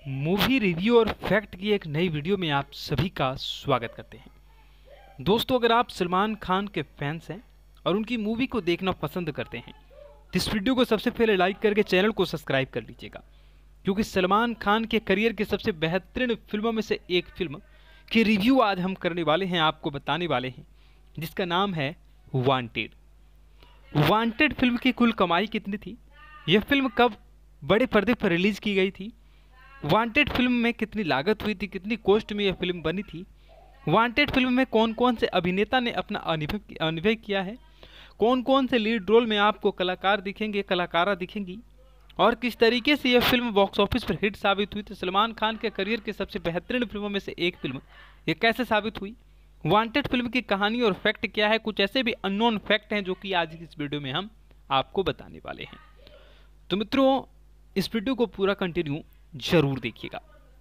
Movie review और fact की एक नई वीडियो में आप सभी का स्वागत करते हैं। दोस्तों, अगर आप सलमान खान के फैंस हैं और उनकी मूवी को देखना पसंद करते हैं तो इस वीडियो को सबसे पहले लाइक करके चैनल को सब्सक्राइब कर लीजिएगा, क्योंकि सलमान खान के करियर की सबसे बेहतरीन फिल्मों में से एक फिल्म की रिव्यू आज हम करने वाले हैं, आपको बताने वाले हैं, जिसका नाम है वांटेड। वांटेड फिल्म की कुल कमाई कितनी थी, यह फिल्म कब बड़े पर्दे पर रिलीज की गई थी, वांटेड फिल्म में कितनी लागत हुई थी, कितनी कॉस्ट में यह फिल्म बनी थी, वांटेड फिल्म में कौन कौन से अभिनेता ने अपना अनुभव किया है, कौन कौन से लीड रोल में आपको कलाकार दिखेंगे, कलाकारा दिखेंगी, और किस तरीके से यह फिल्म बॉक्स ऑफिस पर हिट साबित हुई। तो सलमान खान के करियर की सबसे बेहतरीन फिल्मों में से एक फिल्म ये कैसे साबित हुई, वांटेड फिल्म की कहानी और फैक्ट क्या है, कुछ ऐसे भी अननोन फैक्ट हैं जो कि आज की इस वीडियो में हम आपको बताने वाले हैं। तो मित्रों, इस वीडियो को पूरा कंटिन्यू जरूर देखिएगा।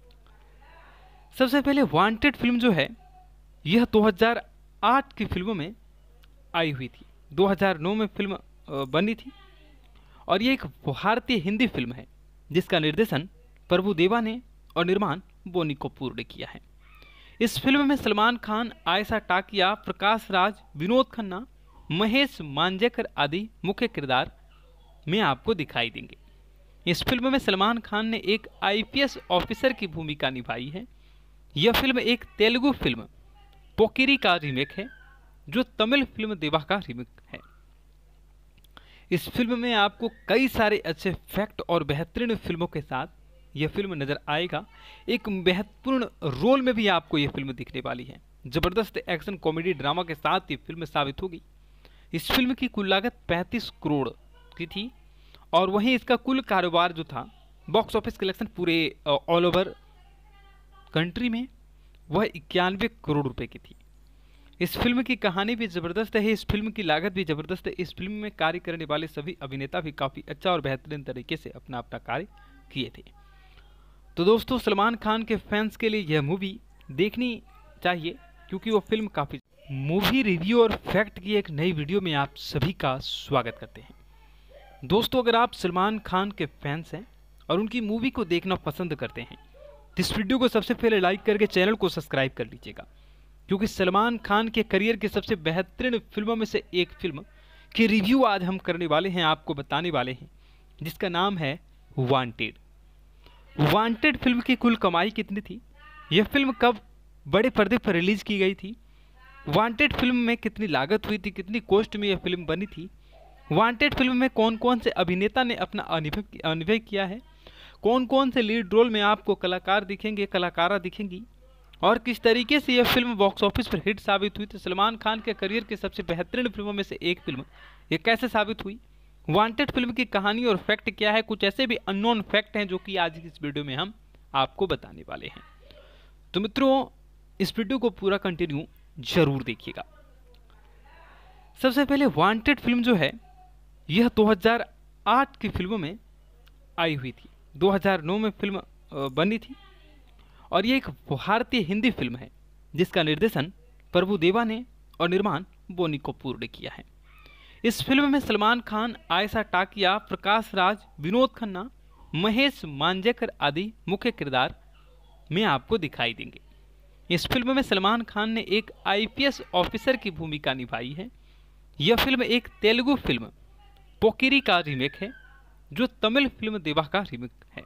सबसे पहले वांटेड फिल्म जो है यह 2008 की फिल्मों में आई हुई थी। 2009 में फिल्म बनी थी और ये एक भारतीय हिंदी फिल्म है जिसका निर्देशन प्रभुदेवा ने और निर्माण बोनी कपूर ने किया है। इस फिल्म में सलमान खान, आयशा टाकिया, प्रकाश राज, विनोद खन्ना, महेश मांजरेकर आदि मुख्य किरदार में आपको दिखाई देंगे। इस फिल्म में सलमान खान ने एक आईपीएस ऑफिसर की भूमिका निभाई है। यह फिल्म एक तेलुगु फिल्म पोकिरी का रीमेक है, जो तमिल फिल्म देवा का रीमेक है। इस फिल्म में आपको कई सारे अच्छे फैक्ट और बेहतरीन फिल्मों के साथ यह फिल्म नजर आएगा। एक महत्वपूर्ण रोल में भी आपको यह फिल्म दिखने वाली है। जबरदस्त एक्शन कॉमेडी ड्रामा के साथ ये फिल्म साबित होगी। इस फिल्म की कुल लागत 35 करोड़ की थी और वहीं इसका कुल कारोबार जो था, बॉक्स ऑफिस कलेक्शन पूरे ऑल ओवर कंट्री में, वह 91 करोड़ रुपए की थी। इस फिल्म की कहानी भी ज़बरदस्त है, इस फिल्म की लागत भी ज़बरदस्त है। इस फिल्म में कार्य करने वाले सभी अभिनेता भी काफ़ी अच्छा और बेहतरीन तरीके से अपना कार्य किए थे। तो दोस्तों, सलमान खान के फैंस के लिए यह मूवी देखनी चाहिए, क्योंकि वो फिल्म काफ़ी। मूवी रिव्यू और फैक्ट की एक नई वीडियो में आप सभी का स्वागत करते हैं। दोस्तों, अगर आप सलमान खान के फैंस हैं और उनकी मूवी को देखना पसंद करते हैं तो इस वीडियो को सबसे पहले लाइक करके चैनल को सब्सक्राइब कर लीजिएगा, क्योंकि सलमान खान के करियर की सबसे बेहतरीन फिल्मों में से एक फिल्म की रिव्यू आज हम करने वाले हैं, आपको बताने वाले हैं, जिसका नाम है वांटेड। वांटेड फिल्म की कुल कमाई कितनी थी, यह फिल्म कब बड़े पर्दे पर रिलीज की गई थी, वांटेड फिल्म में कितनी लागत हुई थी, कितनी कॉस्ट में यह फिल्म बनी थी, वांटेड फिल्म में कौन कौन से अभिनेता ने अपना अनुभव किया है, कौन कौन से लीड रोल में आपको कलाकार दिखेंगे, कलाकारा दिखेंगी, और किस तरीके से यह फिल्म बॉक्स ऑफिस पर हिट साबित हुई। तो सलमान खान के करियर की सबसे बेहतरीन फिल्मों में से एक फिल्म ये कैसे साबित हुई, वांटेड फिल्म की कहानी और फैक्ट क्या है, कुछ ऐसे भी अननोन फैक्ट हैं जो कि आज की इस वीडियो में हम आपको बताने वाले हैं। तो मित्रों, इस वीडियो को पूरा कंटिन्यू जरूर देखिएगा। सबसे पहले वांटेड फिल्म जो है यह 2008 की फिल्मों में आई हुई थी। 2009 में फिल्म बनी थी और ये एक भारतीय हिंदी फिल्म है जिसका निर्देशन प्रभुदेवा ने और निर्माण बोनी कपूर ने किया है। इस फिल्म में सलमान खान, आयशा टाकिया, प्रकाश राज, विनोद खन्ना, महेश मांजरेकर आदि मुख्य किरदार में आपको दिखाई देंगे। इस फिल्म में सलमान खान ने एक आईपीएस ऑफिसर की भूमिका निभाई है। यह फिल्म एक तेलुगु फिल्म पोकिरी का रीमेक है, जो तमिल फिल्म देवा का रीमेक है।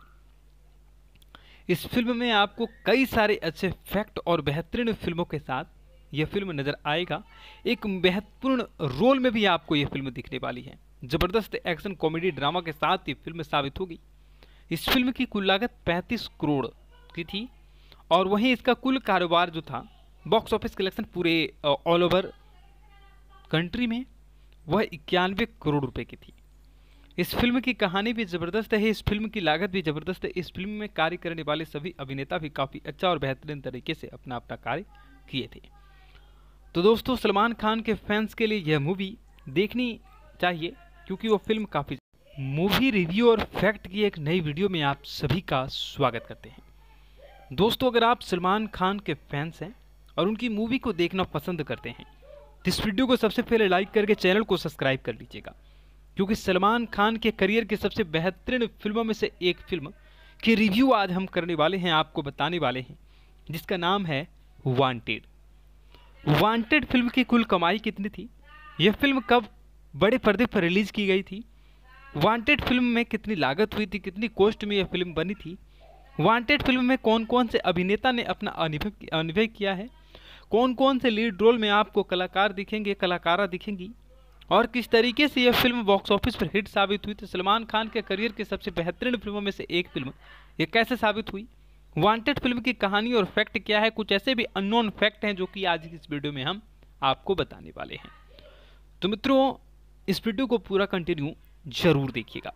इस फिल्म में आपको कई सारे अच्छे फैक्ट और बेहतरीन फिल्मों के साथ यह फिल्म नजर आएगा। एक महत्वपूर्ण रोल में भी आपको यह फिल्म दिखने वाली है। जबरदस्त एक्शन कॉमेडी ड्रामा के साथ ये फिल्म साबित होगी। इस फिल्म की कुल लागत 35 करोड़ की थी और वहीं इसका कुल कारोबार जो था, बॉक्स ऑफिस कलेक्शन पूरे ऑल ओवर कंट्री में, वह 91 करोड़ रुपए की थी। इस फिल्म की कहानी भी ज़बरदस्त है, इस फिल्म की लागत भी ज़बरदस्त है। इस फिल्म में कार्य करने वाले सभी अभिनेता भी काफ़ी अच्छा और बेहतरीन तरीके से अपना कार्य किए थे। तो दोस्तों, सलमान खान के फैंस के लिए यह मूवी देखनी चाहिए, क्योंकि वो फिल्म काफ़ी। मूवी रिव्यू और फैक्ट की एक नई वीडियो में आप सभी का स्वागत करते हैं। दोस्तों, अगर आप सलमान खान के फैंस हैं और उनकी मूवी को देखना पसंद करते हैं तो इस वीडियो को सबसे पहले लाइक करके चैनल को सब्सक्राइब कर लीजिएगा, क्योंकि सलमान खान के करियर की सबसे बेहतरीन फिल्मों में से एक फिल्म कि रिव्यू आज हम करने वाले हैं, आपको बताने वाले हैं, जिसका नाम है वांटेड। वांटेड फिल्म की कुल कमाई कितनी थी, यह फिल्म कब बड़े पर्दे पर रिलीज की गई थी, वांटेड फिल्म में कितनी लागत हुई थी, कितनी कॉस्ट में यह फिल्म बनी थी, वांटेड फिल्म में कौन कौन से अभिनेता ने अपना अभिनय किया है, कौन कौन से लीड रोल में आपको कलाकार दिखेंगे, कलाकारा दिखेंगी, और किस तरीके से यह फिल्म बॉक्स ऑफिस पर हिट साबित हुई थी। सलमान खान के करियर के सबसे बेहतरीन फिल्मों में से एक फिल्म यह कैसे साबित हुई, वांटेड फिल्म की कहानी और फैक्ट क्या है, कुछ ऐसे भी अननोन फैक्ट हैं जो कि आज की इस वीडियो में हम आपको बताने वाले हैं। तो मित्रों, इस वीडियो को पूरा कंटिन्यू जरूर देखिएगा।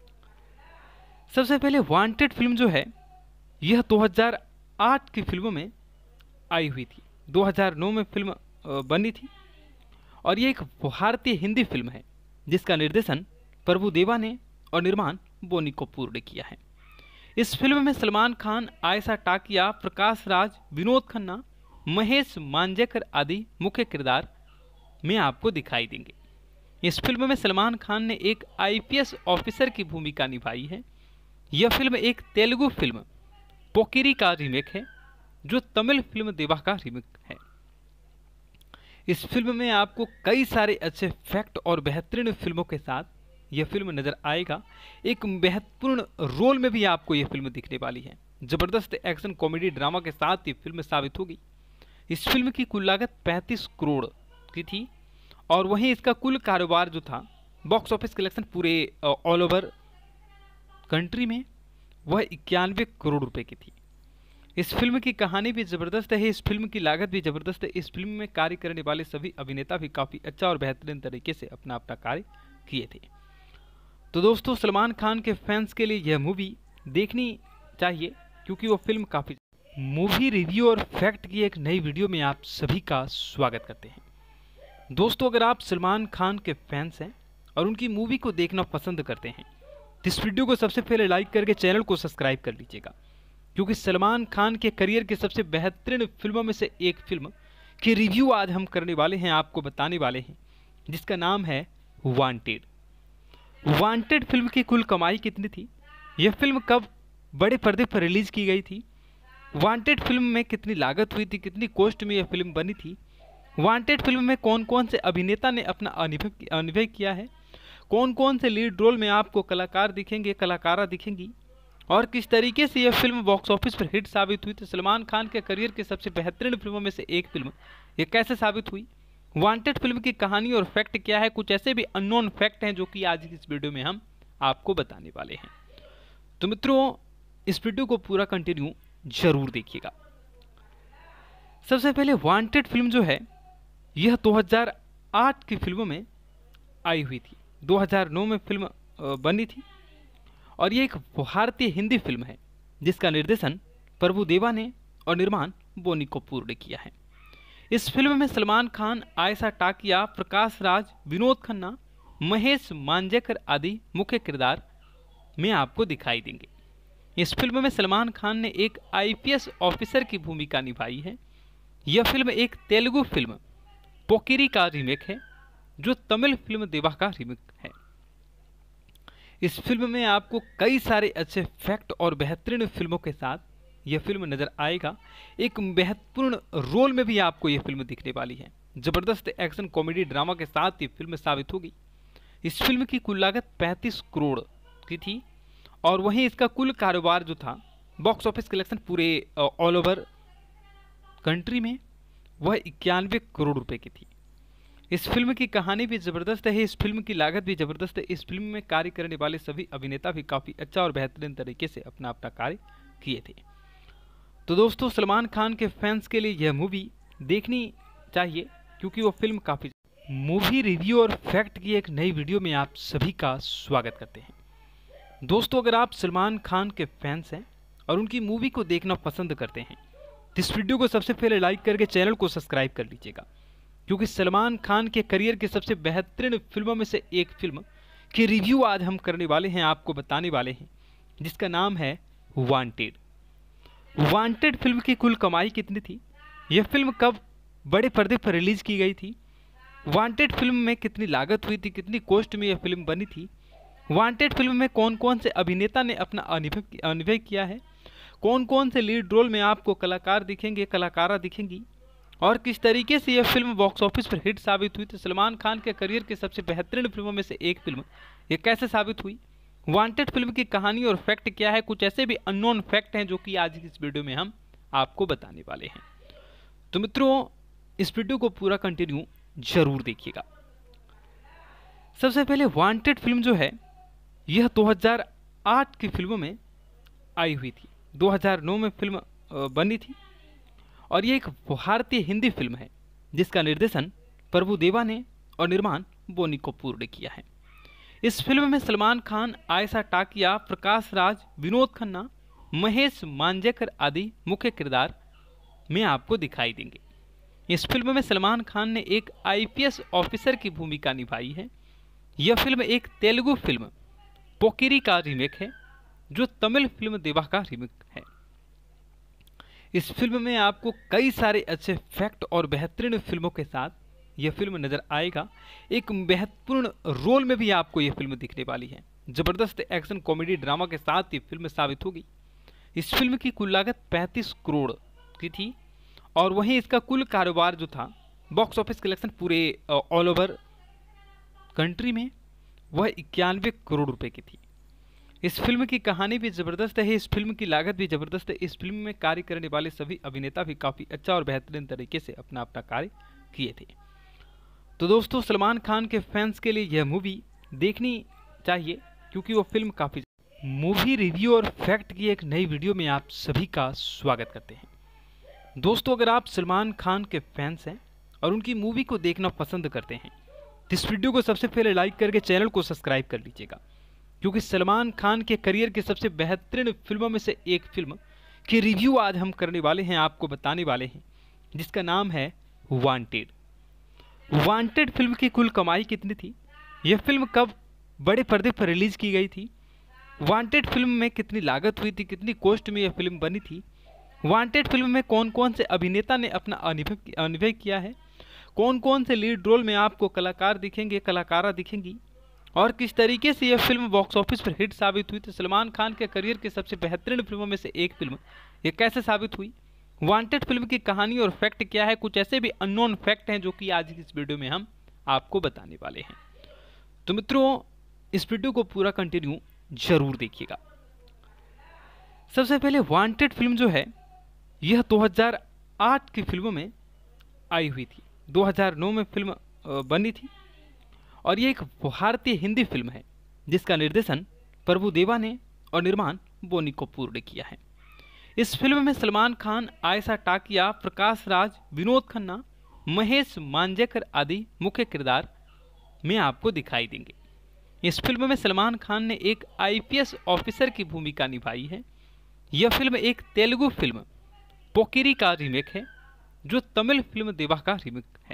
सबसे पहले वांटेड फिल्म जो है यह 2008 की फिल्मों में आई हुई थी। 2009 में फिल्म बनी थी और ये एक भारतीय हिंदी फिल्म है जिसका निर्देशन प्रभुदेवा ने और निर्माण बोनी कपूर ने किया है। इस फिल्म में सलमान खान, आयशा टाकिया, प्रकाश राज, विनोद खन्ना, महेश मांजरेकर आदि मुख्य किरदार में आपको दिखाई देंगे। इस फिल्म में सलमान खान ने एक आईपीएस ऑफिसर की भूमिका निभाई है। यह फिल्म एक तेलुगु फिल्म पोकिरी का रीमेक है जो तमिल फिल्म देवा का रीमेक है। इस फिल्म में आपको कई सारे अच्छे फैक्ट और बेहतरीन फिल्मों के साथ यह फिल्म नजर आएगा। एक महत्वपूर्ण रोल में भी आपको यह फिल्म दिखने वाली है। जबरदस्त एक्शन कॉमेडी ड्रामा के साथ ये फिल्म साबित होगी। इस फिल्म की कुल लागत 35 करोड़ की थी और वहीं इसका कुल कारोबार जो था, बॉक्स ऑफिस कलेक्शन पूरे ऑल ओवर कंट्री में, वह 91 करोड़ रुपए की थी। इस फिल्म की कहानी भी जबरदस्त है, इस फिल्म की लागत भी जबरदस्त है। इस फिल्म में कार्य करने वाले सभी अभिनेता भी काफी अच्छा और बेहतरीन तरीके से अपना कार्य किए थे। तो दोस्तों, सलमान खान के फैंस के लिए यह मूवी देखनी चाहिए क्योंकि वो फिल्म काफी। मूवी रिव्यू और फैक्ट की एक नई वीडियो में आप सभी का स्वागत करते हैं। दोस्तों, अगर आप सलमान खान के फैंस हैं और उनकी मूवी को देखना पसंद करते हैं तो इस वीडियो को सबसे पहले लाइक करके चैनल को सब्सक्राइब कर लीजिएगा क्योंकि सलमान खान के करियर के सबसे बेहतरीन फिल्मों में से एक फिल्म की रिव्यू आज हम करने वाले हैं, आपको बताने वाले हैं, जिसका नाम है वांटेड। वांटेड फिल्म की कुल कमाई कितनी थी, यह फिल्म कब बड़े पर्दे पर रिलीज की गई थी, वांटेड फिल्म में कितनी लागत हुई थी, कितनी कॉस्ट में यह फिल्म बनी थी, वांटेड फिल्म में कौन कौन से अभिनेता ने अपना अभिनय किया है, कौन कौन से लीड रोल में आपको कलाकार दिखेंगे, कलाकारा दिखेंगी, और किस तरीके से यह फिल्म बॉक्स ऑफिस पर हिट साबित हुई थी। सलमान खान के करियर के सबसे बेहतरीन फिल्मों में से एक फिल्म यह कैसे साबित हुई, वांटेड फिल्म की कहानी और फैक्ट क्या है, कुछ ऐसे भी अननोन फैक्ट हैं जो कि आज की इस वीडियो में हम आपको बताने वाले हैं। तो मित्रों, इस वीडियो को पूरा कंटिन्यू जरूर देखिएगा। सबसे पहले वांटेड फिल्म जो है यह 2008 की फिल्मों में आई हुई थी। 2009 में फिल्म बनी थी और ये एक भारतीय हिंदी फिल्म है जिसका निर्देशन प्रभुदेवा ने और निर्माण बोनी कपूर ने किया है। इस फिल्म में सलमान खान, आयशा टाकिया, प्रकाश राज, विनोद खन्ना, महेश मांजरेकर आदि मुख्य किरदार में आपको दिखाई देंगे। इस फिल्म में सलमान खान ने एक आईपीएस ऑफिसर की भूमिका निभाई है। यह फिल्म एक तेलुगु फिल्म पोकिरी का रीमेक है जो तमिल फिल्म देवा का रीमेक है। इस फिल्म में आपको कई सारे अच्छे फैक्ट और बेहतरीन फिल्मों के साथ यह फिल्म नजर आएगा। एक महत्वपूर्ण रोल में भी आपको यह फिल्म दिखने वाली है। जबरदस्त एक्शन कॉमेडी ड्रामा के साथ ये फिल्म साबित होगी। इस फिल्म की कुल लागत 35 करोड़ की थी और वहीं इसका कुल कारोबार जो था, बॉक्स ऑफिस कलेक्शन पूरे ऑल ओवर कंट्री में, वह 91 करोड़ रुपए की थी। इस फिल्म की कहानी भी जबरदस्त है, इस फिल्म की लागत भी जबरदस्त है। इस फिल्म में कार्य करने वाले सभी अभिनेता भी काफी अच्छा और बेहतरीन तरीके से अपना कार्य किए थे। तो दोस्तों, सलमान खान के फैंस के लिए यह मूवी देखनी चाहिए क्योंकि वो फिल्म काफी। मूवी रिव्यू और फैक्ट की एक नई वीडियो में आप सभी का स्वागत करते हैं। दोस्तों, अगर आप सलमान खान के फैंस हैं और उनकी मूवी को देखना पसंद करते हैं तो इस वीडियो को सबसे पहले लाइक करके चैनल को सब्सक्राइब कर लीजिएगा क्योंकि सलमान खान के करियर के सबसे बेहतरीन फिल्मों में से एक फिल्म की रिव्यू आज हम करने वाले हैं, आपको बताने वाले हैं, जिसका नाम है वांटेड। वांटेड फिल्म की कुल कमाई कितनी थी, यह फिल्म कब बड़े पर्दे पर रिलीज की गई थी, वांटेड फिल्म में कितनी लागत हुई थी, कितनी कॉस्ट में यह फिल्म बनी थी, वांटेड फिल्म में कौन कौन से अभिनेता ने अपना अभिनय किया है, कौन कौन से लीड रोल में आपको कलाकार दिखेंगे, कलाकारा दिखेंगी, और किस तरीके से यह फिल्म बॉक्स ऑफिस पर हिट साबित हुई। तो सलमान खान के करियर की सबसे बेहतरीन फिल्मों में से एक फिल्म ये कैसे साबित हुई, वांटेड फिल्म की कहानी और फैक्ट क्या है, कुछ ऐसे भी अननोन फैक्ट हैं जो कि आज की इस वीडियो में हम आपको बताने वाले हैं। तो मित्रों, इस वीडियो को पूरा कंटिन्यू जरूर देखिएगा। सबसे पहले वांटेड फिल्म जो है यह 2008 की फिल्मों में आई हुई थी। 2009 में फिल्म बनी थी और ये एक भारतीय हिंदी फिल्म है जिसका निर्देशन प्रभुदेवा ने और निर्माण बोनी कपूर ने किया है। इस फिल्म में सलमान खान, आयशा टाकिया, प्रकाश राज, विनोद खन्ना, महेश मांजरेकर आदि मुख्य किरदार में आपको दिखाई देंगे। इस फिल्म में सलमान खान ने एक आईपीएस ऑफिसर की भूमिका निभाई है। यह फिल्म एक तेलुगु फिल्म पोकिरी का रीमेक है जो तमिल फिल्म देवा का रीमेक है। इस फिल्म में आपको कई सारे अच्छे फैक्ट और बेहतरीन फिल्मों के साथ यह फिल्म नजर आएगा। एक महत्वपूर्ण रोल में भी आपको यह फिल्म दिखने वाली है। जबरदस्त एक्शन कॉमेडी ड्रामा के साथ ये फिल्म साबित होगी। इस फिल्म की कुल लागत 35 करोड़ की थी और वहीं इसका कुल कारोबार जो था, बॉक्स ऑफिस कलेक्शन पूरे ऑल ओवर कंट्री में, वह 91 करोड़ रुपए की थी। इस फिल्म की कहानी भी जबरदस्त है, इस फिल्म की लागत भी जबरदस्त है। इस फिल्म में कार्य करने वाले सभी अभिनेता भी काफी अच्छा और बेहतरीन तरीके से अपना अपना कार्य किए थे। तो दोस्तों, सलमान खान के फैंस के लिए यह मूवी देखनी चाहिए क्योंकि वो फिल्म काफी। मूवी रिव्यू और फैक्ट की एक नई वीडियो में आप सभी का स्वागत करते हैं। दोस्तों, अगर आप सलमान खान के फैंस हैं और उनकी मूवी को देखना पसंद करते हैं तो इस वीडियो को सबसे पहले लाइक करके चैनल को सब्सक्राइब कर लीजिएगा क्योंकि सलमान खान के करियर की सबसे बेहतरीन फिल्मों में से एक फिल्म की रिव्यू आज हम करने वाले हैं, आपको बताने वाले हैं, जिसका नाम है वांटेड। वांटेड फिल्म की कुल कमाई कितनी थी, यह फिल्म कब बड़े पर्दे पर रिलीज की गई थी, वांटेड फिल्म में कितनी लागत हुई थी, कितनी कॉस्ट में यह फिल्म बनी थी, वांटेड फिल्म में कौन कौन से अभिनेता ने अपना अभिनय किया है, कौन कौन से लीड रोल में आपको कलाकार दिखेंगे, कलाकारा दिखेंगी, और किस तरीके से यह फिल्म बॉक्स ऑफिस पर हिट साबित हुई। तो सलमान खान के करियर की सबसे बेहतरीन फिल्मों में से एक फिल्म ये कैसे साबित हुई, वांटेड फिल्म की कहानी और फैक्ट क्या है, कुछ ऐसे भी अननोन फैक्ट हैं जो कि आज की इस वीडियो में हम आपको बताने वाले हैं। तो मित्रों, इस वीडियो को पूरा कंटिन्यू जरूर देखिएगा। सबसे पहले वांटेड फिल्म जो है यह 2008 की फिल्मों में आई हुई थी। 2009 में फिल्म बनी थी और ये एक भारतीय हिंदी फिल्म है जिसका निर्देशन प्रभुदेवा ने और निर्माण बोनी कपूर ने किया है। इस फिल्म में सलमान खान, आयशा टाकिया, प्रकाश राज, विनोद खन्ना, महेश मांजरेकर आदि मुख्य किरदार में आपको दिखाई देंगे। इस फिल्म में सलमान खान ने एक आईपीएस ऑफिसर की भूमिका निभाई है। यह फिल्म एक तेलुगु फिल्म पोकिरी का रीमेक है जो तमिल फिल्म देवा का रीमेक है।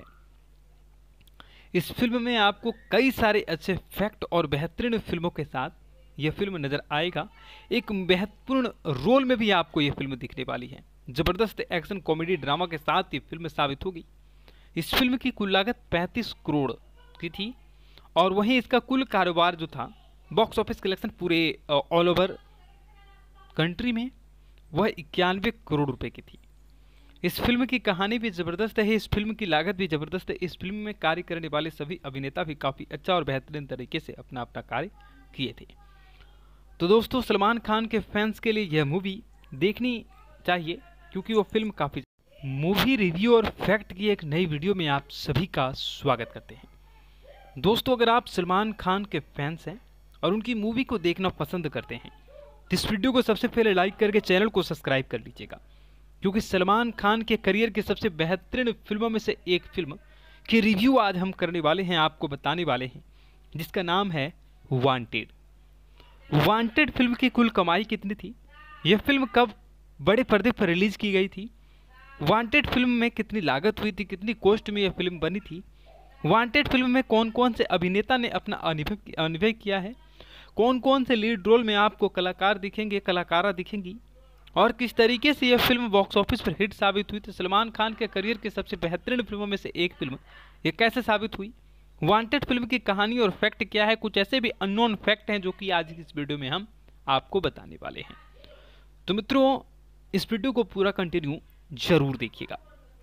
इस फिल्म में आपको कई सारे अच्छे फैक्ट और बेहतरीन फिल्मों के साथ यह फिल्म नजर आएगा। एक महत्वपूर्ण रोल में भी आपको यह फिल्म दिखने वाली है। जबरदस्त एक्शन कॉमेडी ड्रामा के साथ ये फिल्म साबित होगी। इस फिल्म की कुल लागत 35 करोड़ की थी और वहीं इसका कुल कारोबार जो था, बॉक्स ऑफिस कलेक्शन पूरे ऑल ओवर कंट्री में, वह 91 करोड़ रुपए की थी। इस फिल्म की कहानी भी जबरदस्त है, इस फिल्म की लागत भी जबरदस्त है। इस फिल्म में कार्य करने वाले सभी अभिनेता भी काफी अच्छा और बेहतरीन तरीके से अपना अपना कार्य किए थे। तो दोस्तों, सलमान खान के फैंस के लिए यह मूवी देखनी चाहिए क्योंकि वो फिल्म काफी। मूवी रिव्यू और फैक्ट की एक नई वीडियो में आप सभी का स्वागत करते हैं। दोस्तों, अगर आप सलमान खान के फैंस हैं और उनकी मूवी को देखना पसंद करते हैं तो इस वीडियो को सबसे पहले लाइक करके चैनल को सब्सक्राइब कर लीजिएगा क्योंकि सलमान खान के करियर की सबसे बेहतरीन फिल्मों में से एक फिल्म की रिव्यू आज हम करने वाले हैं, आपको बताने वाले हैं, जिसका नाम है वांटेड। वांटेड फिल्म की कुल कमाई कितनी थी, यह फिल्म कब बड़े पर्दे पर रिलीज की गई थी, वांटेड फिल्म में कितनी लागत हुई थी, कितनी कॉस्ट में यह फिल्म बनी थी, वांटेड फिल्म में कौन कौन से अभिनेता ने अपना अभिनय किया है, कौन कौन से लीड रोल में आपको कलाकार दिखेंगे, कलाकारा दिखेंगी, और किस तरीके से यह फिल्म बॉक्स ऑफिस पर हिट साबित हुई। तो सलमान खान के करियर की सबसे बेहतरीन फिल्मों में से एक फिल्म ये कैसे साबित हुई, वांटेड फिल्म की कहानी और फैक्ट क्या है, कुछ ऐसे भी अननोन फैक्ट हैं जो कि आज की इस वीडियो में हम आपको बताने वाले हैं। तो मित्रों, इस वीडियो को पूरा कंटिन्यू जरूर देखिएगा।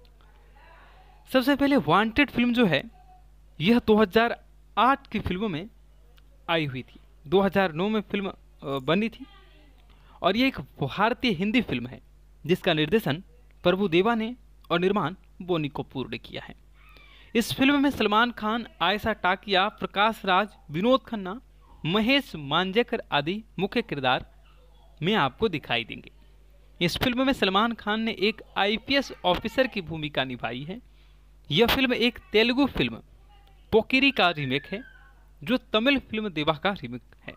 सबसे पहले वांटेड फिल्म जो है यह 2008 की फिल्मों में आई हुई थी। 2009 में फिल्म बनी थी और ये एक भारतीय हिंदी फिल्म है जिसका निर्देशन प्रभुदेवा ने और निर्माण बोनी कपूर ने किया है। इस फिल्म में सलमान खान, आयशा टाकिया, प्रकाश राज, विनोद खन्ना, महेश मांजरेकर आदि मुख्य किरदार में आपको दिखाई देंगे। इस फिल्म में सलमान खान ने एक आईपीएस ऑफिसर की भूमिका निभाई है। यह फिल्म एक तेलुगु फिल्म पोकिरी का रीमेक है जो तमिल फिल्म देवा का रीमेक है।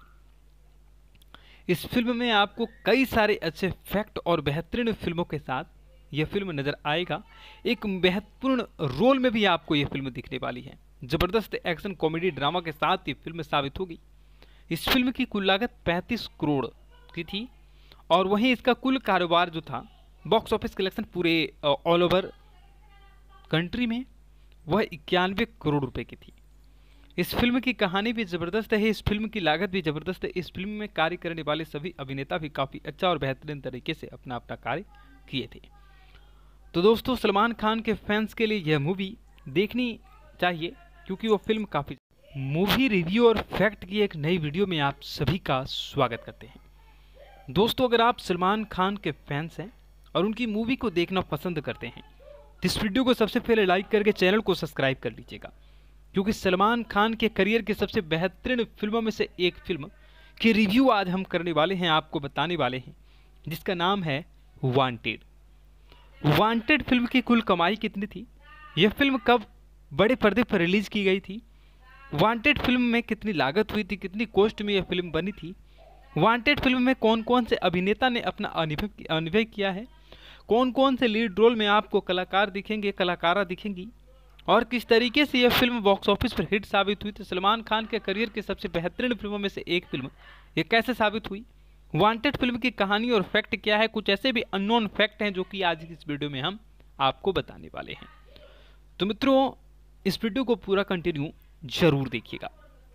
इस फिल्म में आपको कई सारे अच्छे फैक्ट और बेहतरीन फिल्मों के साथ यह फिल्म नजर आएगा। एक महत्वपूर्ण रोल में भी आपको यह फिल्म दिखने वाली है। जबरदस्त एक्शन कॉमेडी ड्रामा के साथ ये फिल्म साबित होगी। इस फिल्म की कुल लागत 35 करोड़ की थी और वहीं इसका कुल कारोबार जो था, बॉक्स ऑफिस कलेक्शन पूरे ऑल ओवर कंट्री में, वह 91 करोड़ रुपए की थी। इस फिल्म की कहानी भी जबरदस्त है, इस फिल्म की लागत भी जबरदस्त है। इस फिल्म में कार्य करने वाले सभी अभिनेता भी काफी अच्छा और बेहतरीन तरीके से अपना अपना कार्य किए थे। तो दोस्तों, सलमान खान के फैंस के लिए यह मूवी देखनी चाहिए क्योंकि वो फिल्म काफी। मूवी रिव्यू और फैक्ट की एक नई वीडियो में आप सभी का स्वागत करते हैं। दोस्तों, अगर आप सलमान खान के फैंस हैं और उनकी मूवी को देखना पसंद करते हैं तो इस वीडियो को सबसे पहले लाइक करके चैनल को सब्सक्राइब कर लीजिएगा क्योंकि सलमान खान के करियर की सबसे बेहतरीन फिल्मों में से एक फिल्म की रिव्यू आज हम करने वाले हैं, आपको बताने वाले हैं, जिसका नाम है वांटेड। वांटेड फिल्म की कुल कमाई कितनी थी, यह फिल्म कब बड़े पर्दे पर रिलीज की गई थी, वांटेड फिल्म में कितनी लागत हुई थी, कितनी कॉस्ट में यह फिल्म बनी थी, वांटेड फिल्म में कौन कौन से अभिनेता ने अपना अनुभव किया है, कौन कौन से लीड रोल में आपको कलाकार दिखेंगे, कलाकारा दिखेंगी और किस तरीके से यह फिल्म बॉक्स ऑफिस पर हिट साबित हुई थी। सलमान खान के करियर की सबसे बेहतरीन फिल्मों में से एक फिल्म ये कैसे साबित हुई, वांटेड फिल्म की कहानी और फैक्ट क्या है, कुछ ऐसे भी अननोन फैक्ट हैं जो कि आज की इस वीडियो में हम आपको बताने वाले हैं। तो मित्रों, इस वीडियो को पूरा कंटिन्यू जरूर देखिएगा।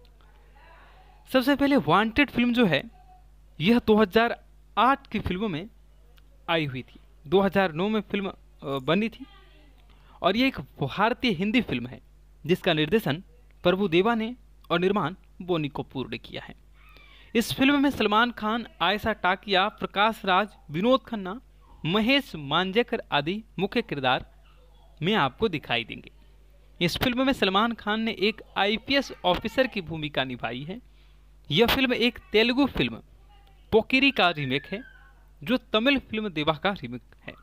सबसे पहले वांटेड फिल्म जो है यह 2008 की फिल्मों में आई हुई थी। 2009 में फिल्म बनी थी और ये एक भारतीय हिंदी फिल्म है जिसका निर्देशन प्रभुदेवा ने और निर्माण बोनी कपूर ने किया है। इस फिल्म में सलमान खान, आयशा टाकिया, प्रकाश राज, विनोद खन्ना, महेश मांजरेकर आदि मुख्य किरदार में आपको दिखाई देंगे। इस फिल्म में सलमान खान ने एक आईपीएस ऑफिसर की भूमिका निभाई है। यह फिल्म एक तेलुगु फिल्म पोकिरी का रीमेक है जो तमिल फिल्म देवा का रीमेक है।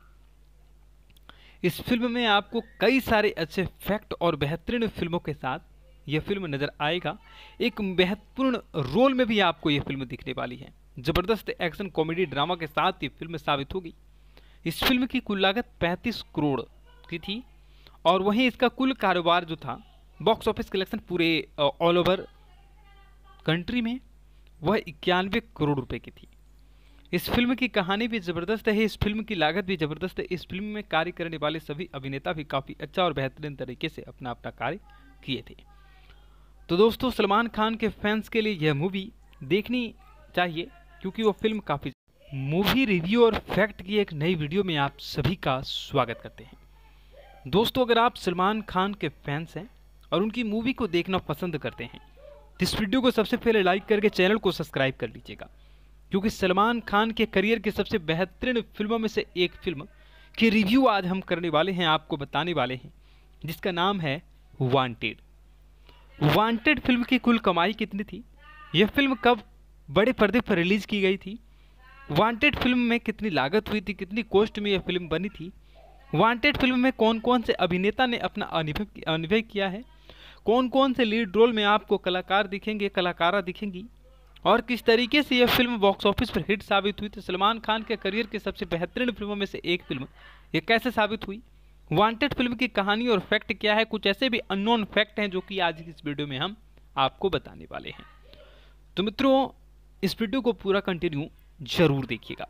इस फिल्म में आपको कई सारे अच्छे फैक्ट और बेहतरीन फिल्मों के साथ यह फिल्म नजर आएगा। एक महत्वपूर्ण रोल में भी आपको यह फिल्म दिखने वाली है। जबरदस्त एक्शन कॉमेडी ड्रामा के साथ ये फिल्म साबित होगी। इस फिल्म की कुल लागत 35 करोड़ की थी और वहीं इसका कुल कारोबार जो था, बॉक्स ऑफिस कलेक्शन पूरे ऑल ओवर कंट्री में, वह 91 करोड़ रुपए की थी। इस फिल्म की कहानी भी जबरदस्त है, इस फिल्म की लागत भी जबरदस्त है। इस फिल्म में कार्य करने वाले सभी अभिनेता भी काफी अच्छा और बेहतरीन तरीके से अपना अपना कार्य किए थे। तो दोस्तों, सलमान खान के फैंस के लिए यह मूवी देखनी चाहिए क्योंकि वो फिल्म काफी। मूवी रिव्यू और फैक्ट की एक नई वीडियो में आप सभी का स्वागत करते हैं। दोस्तों, अगर आप सलमान खान के फैंस हैं और उनकी मूवी को देखना पसंद करते हैं तो इस वीडियो को सबसे पहले लाइक करके चैनल को सब्सक्राइब कर लीजिएगा क्योंकि सलमान खान के करियर की सबसे बेहतरीन फिल्मों में से एक फिल्म की रिव्यू आज हम करने वाले हैं, आपको बताने वाले हैं, जिसका नाम है वांटेड। वांटेड फिल्म की कुल कमाई कितनी थी, यह फिल्म कब बड़े पर्दे पर रिलीज की गई थी, वांटेड फिल्म में कितनी लागत हुई थी, कितनी कॉस्ट में यह फिल्म बनी थी, वांटेड फिल्म में कौन कौन से अभिनेता ने अपना अनुभव किया है, कौन कौन से लीड रोल में आपको कलाकार दिखेंगे, कलाकारा दिखेंगी और किस तरीके से यह फिल्म बॉक्स ऑफिस पर हिट साबित हुई थी। सलमान खान के करियर की सबसे बेहतरीन फिल्मों में से एक फिल्म ये कैसे साबित हुई, वांटेड फिल्म की कहानी और फैक्ट क्या है, कुछ ऐसे भी अननोन फैक्ट हैं जो कि आज की इस वीडियो में हम आपको बताने वाले हैं। तो मित्रों, इस वीडियो को पूरा कंटिन्यू जरूर देखिएगा।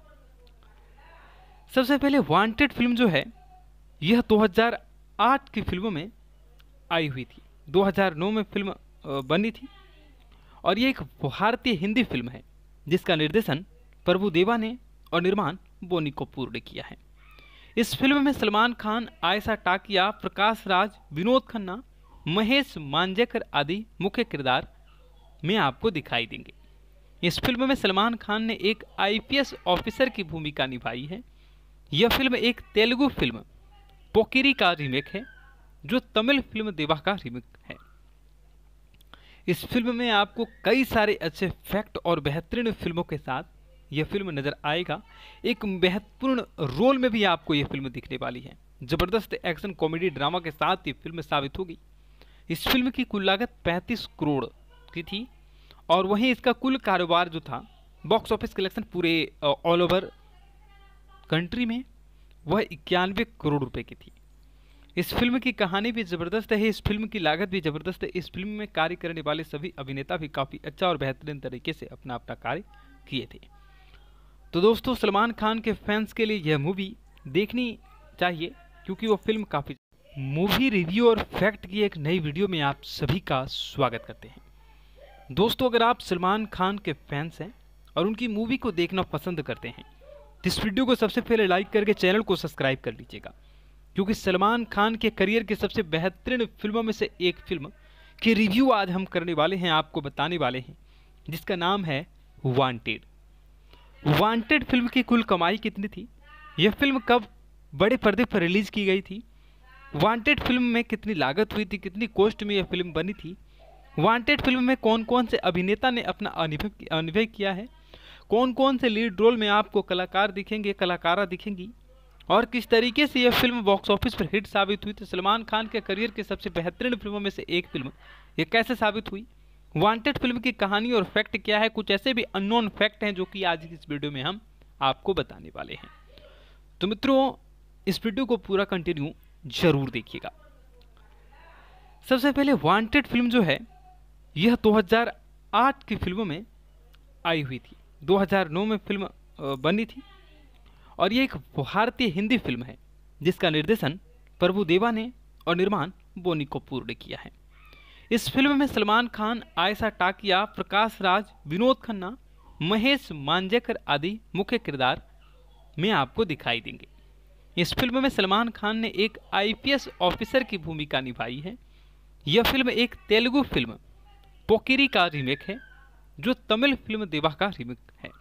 सबसे पहले वांटेड फिल्म जो है यह 2008 की फिल्मों में आई हुई थी। 2009 में फिल्म बनी थी और ये एक भारतीय हिंदी फिल्म है जिसका निर्देशन प्रभुदेवा ने और निर्माण बोनी कपूर ने किया है। इस फिल्म में सलमान खान, आयशा टाकिया, प्रकाश राज, विनोद खन्ना, महेश मांजरेकर आदि मुख्य किरदार में आपको दिखाई देंगे। इस फिल्म में सलमान खान ने एक आईपीएस ऑफिसर की भूमिका निभाई है। यह फिल्म एक तेलुगु फिल्म पोकिरी का रीमेक है जो तमिल फिल्म देवा का रीमेक है। इस फिल्म में आपको कई सारे अच्छे फैक्ट और बेहतरीन फिल्मों के साथ यह फिल्म नजर आएगा। एक महत्वपूर्ण रोल में भी आपको यह फिल्म दिखने वाली है। जबरदस्त एक्शन कॉमेडी ड्रामा के साथ ये फिल्म साबित होगी। इस फिल्म की कुल लागत 35 करोड़ की थी और वहीं इसका कुल कारोबार जो था, बॉक्स ऑफिस कलेक्शन पूरे ऑल ओवर कंट्री में, वह 91 करोड़ रुपए की थी। इस फिल्म की कहानी भी जबरदस्त है, इस फिल्म की लागत भी जबरदस्त है। इस फिल्म में कार्य करने वाले सभी अभिनेता भी काफी अच्छा और बेहतरीन तरीके से अपना अपना कार्य किए थे। तो दोस्तों, सलमान खान के फैंस के लिए यह मूवी देखनी चाहिए क्योंकि वो फिल्म काफी। मूवी रिव्यू और फैक्ट की एक नई वीडियो में आप सभी का स्वागत करते हैं। दोस्तों, अगर आप सलमान खान के फैंस हैं और उनकी मूवी को देखना पसंद करते हैं तो इस वीडियो को सबसे पहले लाइक करके चैनल को सब्सक्राइब कर लीजिएगा क्योंकि सलमान खान के करियर की सबसे बेहतरीन फिल्मों में से एक फिल्म की रिव्यू आज हम करने वाले हैं, आपको बताने वाले हैं, जिसका नाम है वांटेड। वांटेड फिल्म की कुल कमाई कितनी थी, यह फिल्म कब बड़े पर्दे पर रिलीज की गई थी, वांटेड फिल्म में कितनी लागत हुई थी, कितनी कॉस्ट में यह फिल्म बनी थी, वांटेड फिल्म में कौन कौन से अभिनेता ने अपना अनुभव किया है, कौन कौन से लीड रोल में आपको कलाकार दिखेंगे, कलाकारा दिखेंगी और किस तरीके से यह फिल्म बॉक्स ऑफिस पर हिट साबित हुई। तो सलमान खान के करियर के सबसे बेहतरीन फिल्मों में से एक फिल्म ये कैसे साबित हुई, वांटेड फिल्म की कहानी और फैक्ट क्या है, कुछ ऐसे भी अननोन फैक्ट हैं जो कि आज की इस वीडियो में हम आपको बताने वाले हैं। तो मित्रों, इस वीडियो को पूरा कंटिन्यू जरूर देखिएगा। सबसे पहले वांटेड फिल्म जो है यह 2008 की फिल्मों में आई हुई थी। 2009 में फिल्म बनी थी और ये एक भारतीय हिंदी फिल्म है जिसका निर्देशन प्रभुदेवा ने और निर्माण बोनी कपूर ने किया है। इस फिल्म में सलमान खान, आयशा टाकिया, प्रकाश राज, विनोद खन्ना, महेश मांजरेकर आदि मुख्य किरदार में आपको दिखाई देंगे। इस फिल्म में सलमान खान ने एक आईपीएस ऑफिसर की भूमिका निभाई है। यह फिल्म एक तेलुगु फिल्म पोकिरी का रीमेक है जो तमिल फिल्म देवा का रीमेक है।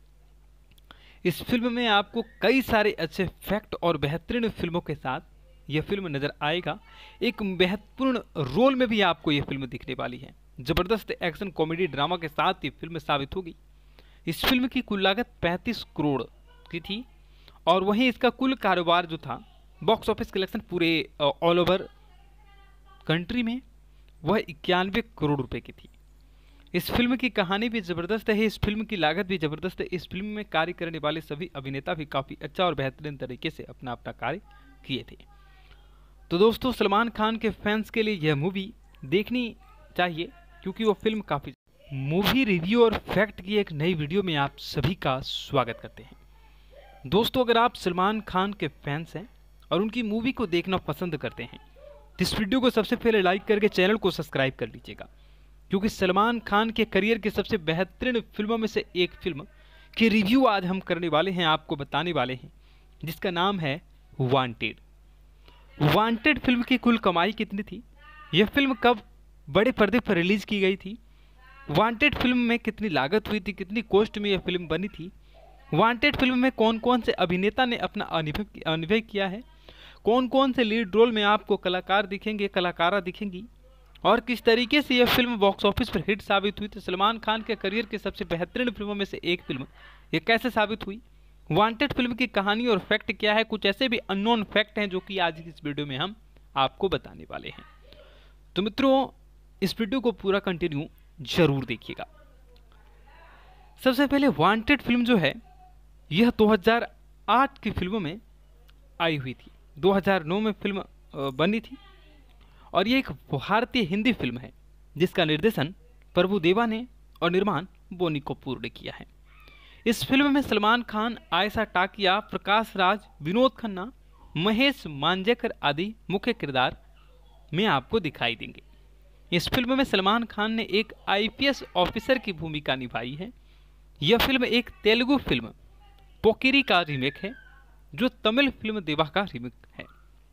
इस फिल्म में आपको कई सारे अच्छे फैक्ट और बेहतरीन फिल्मों के साथ यह फिल्म नजर आएगा। एक महत्वपूर्ण रोल में भी आपको यह फिल्म दिखने वाली है। जबरदस्त एक्शन कॉमेडी ड्रामा के साथ ये फिल्म साबित होगी। इस फिल्म की कुल लागत 35 करोड़ की थी और वहीं इसका कुल कारोबार जो था, बॉक्स ऑफिस कलेक्शन पूरे ऑल ओवर कंट्री में, वह 91 करोड़ रुपए की थी। इस फिल्म की कहानी भी जबरदस्त है, इस फिल्म की लागत भी जबरदस्त है। इस फिल्म में कार्य करने वाले सभी अभिनेता भी काफी अच्छा और बेहतरीन तरीके से अपना अपना कार्य किए थे। तो दोस्तों, सलमान खान के फैंस के लिए यह मूवी देखनी चाहिए क्योंकि वो फिल्म काफी। मूवी रिव्यू और फैक्ट की एक नई वीडियो में आप सभी का स्वागत करते हैं। दोस्तों, अगर आप सलमान खान के फैंस हैं और उनकी मूवी को देखना पसंद करते हैं तो इस वीडियो को सबसे पहले लाइक करके चैनल को सब्सक्राइब कर लीजिएगा क्योंकि सलमान खान के करियर की सबसे बेहतरीन फिल्मों में से एक फिल्म की रिव्यू आज हम करने वाले हैं, आपको बताने वाले हैं, जिसका नाम है वांटेड। वांटेड फिल्म की कुल कमाई कितनी थी, यह फिल्म कब बड़े पर्दे पर रिलीज की गई थी, वांटेड फिल्म में कितनी लागत हुई थी, कितनी कॉस्ट में यह फिल्म बनी थी, वांटेड फिल्म में कौन कौन से अभिनेता ने अपना अनुभव किया है, कौन कौन से लीड रोल में आपको कलाकार दिखेंगे, कलाकारा दिखेंगी और किस तरीके से यह फिल्म बॉक्स ऑफिस पर हिट साबित हुई। तो सलमान खान के करियर के सबसे बेहतरीन फिल्मों में से एक फिल्म ये कैसे साबित हुई, वांटेड फिल्म की कहानी और फैक्ट क्या है, कुछ ऐसे भी अननोन फैक्ट हैं जो कि आज की इस वीडियो में हम आपको बताने वाले हैं। तो मित्रों, इस वीडियो को पूरा कंटिन्यू जरूर देखिएगा। सबसे पहले वांटेड फिल्म जो है यह 2008 की फिल्मों में आई हुई थी। 2009 में फिल्म बनी थी और ये एक भारतीय हिंदी फिल्म है जिसका निर्देशन प्रभुदेवा ने और निर्माण बोनी कपूर ने किया है। इस फिल्म में सलमान खान, आयशा टाकिया, प्रकाश राज, विनोद खन्ना, महेश मांजरेकर आदि मुख्य किरदार में आपको दिखाई देंगे। इस फिल्म में सलमान खान ने एक आईपीएस ऑफिसर की भूमिका निभाई है। यह फिल्म एक तेलुगु फिल्म पोकिरी का रीमेक है, जो तमिल फिल्म देवा का रीमेक है।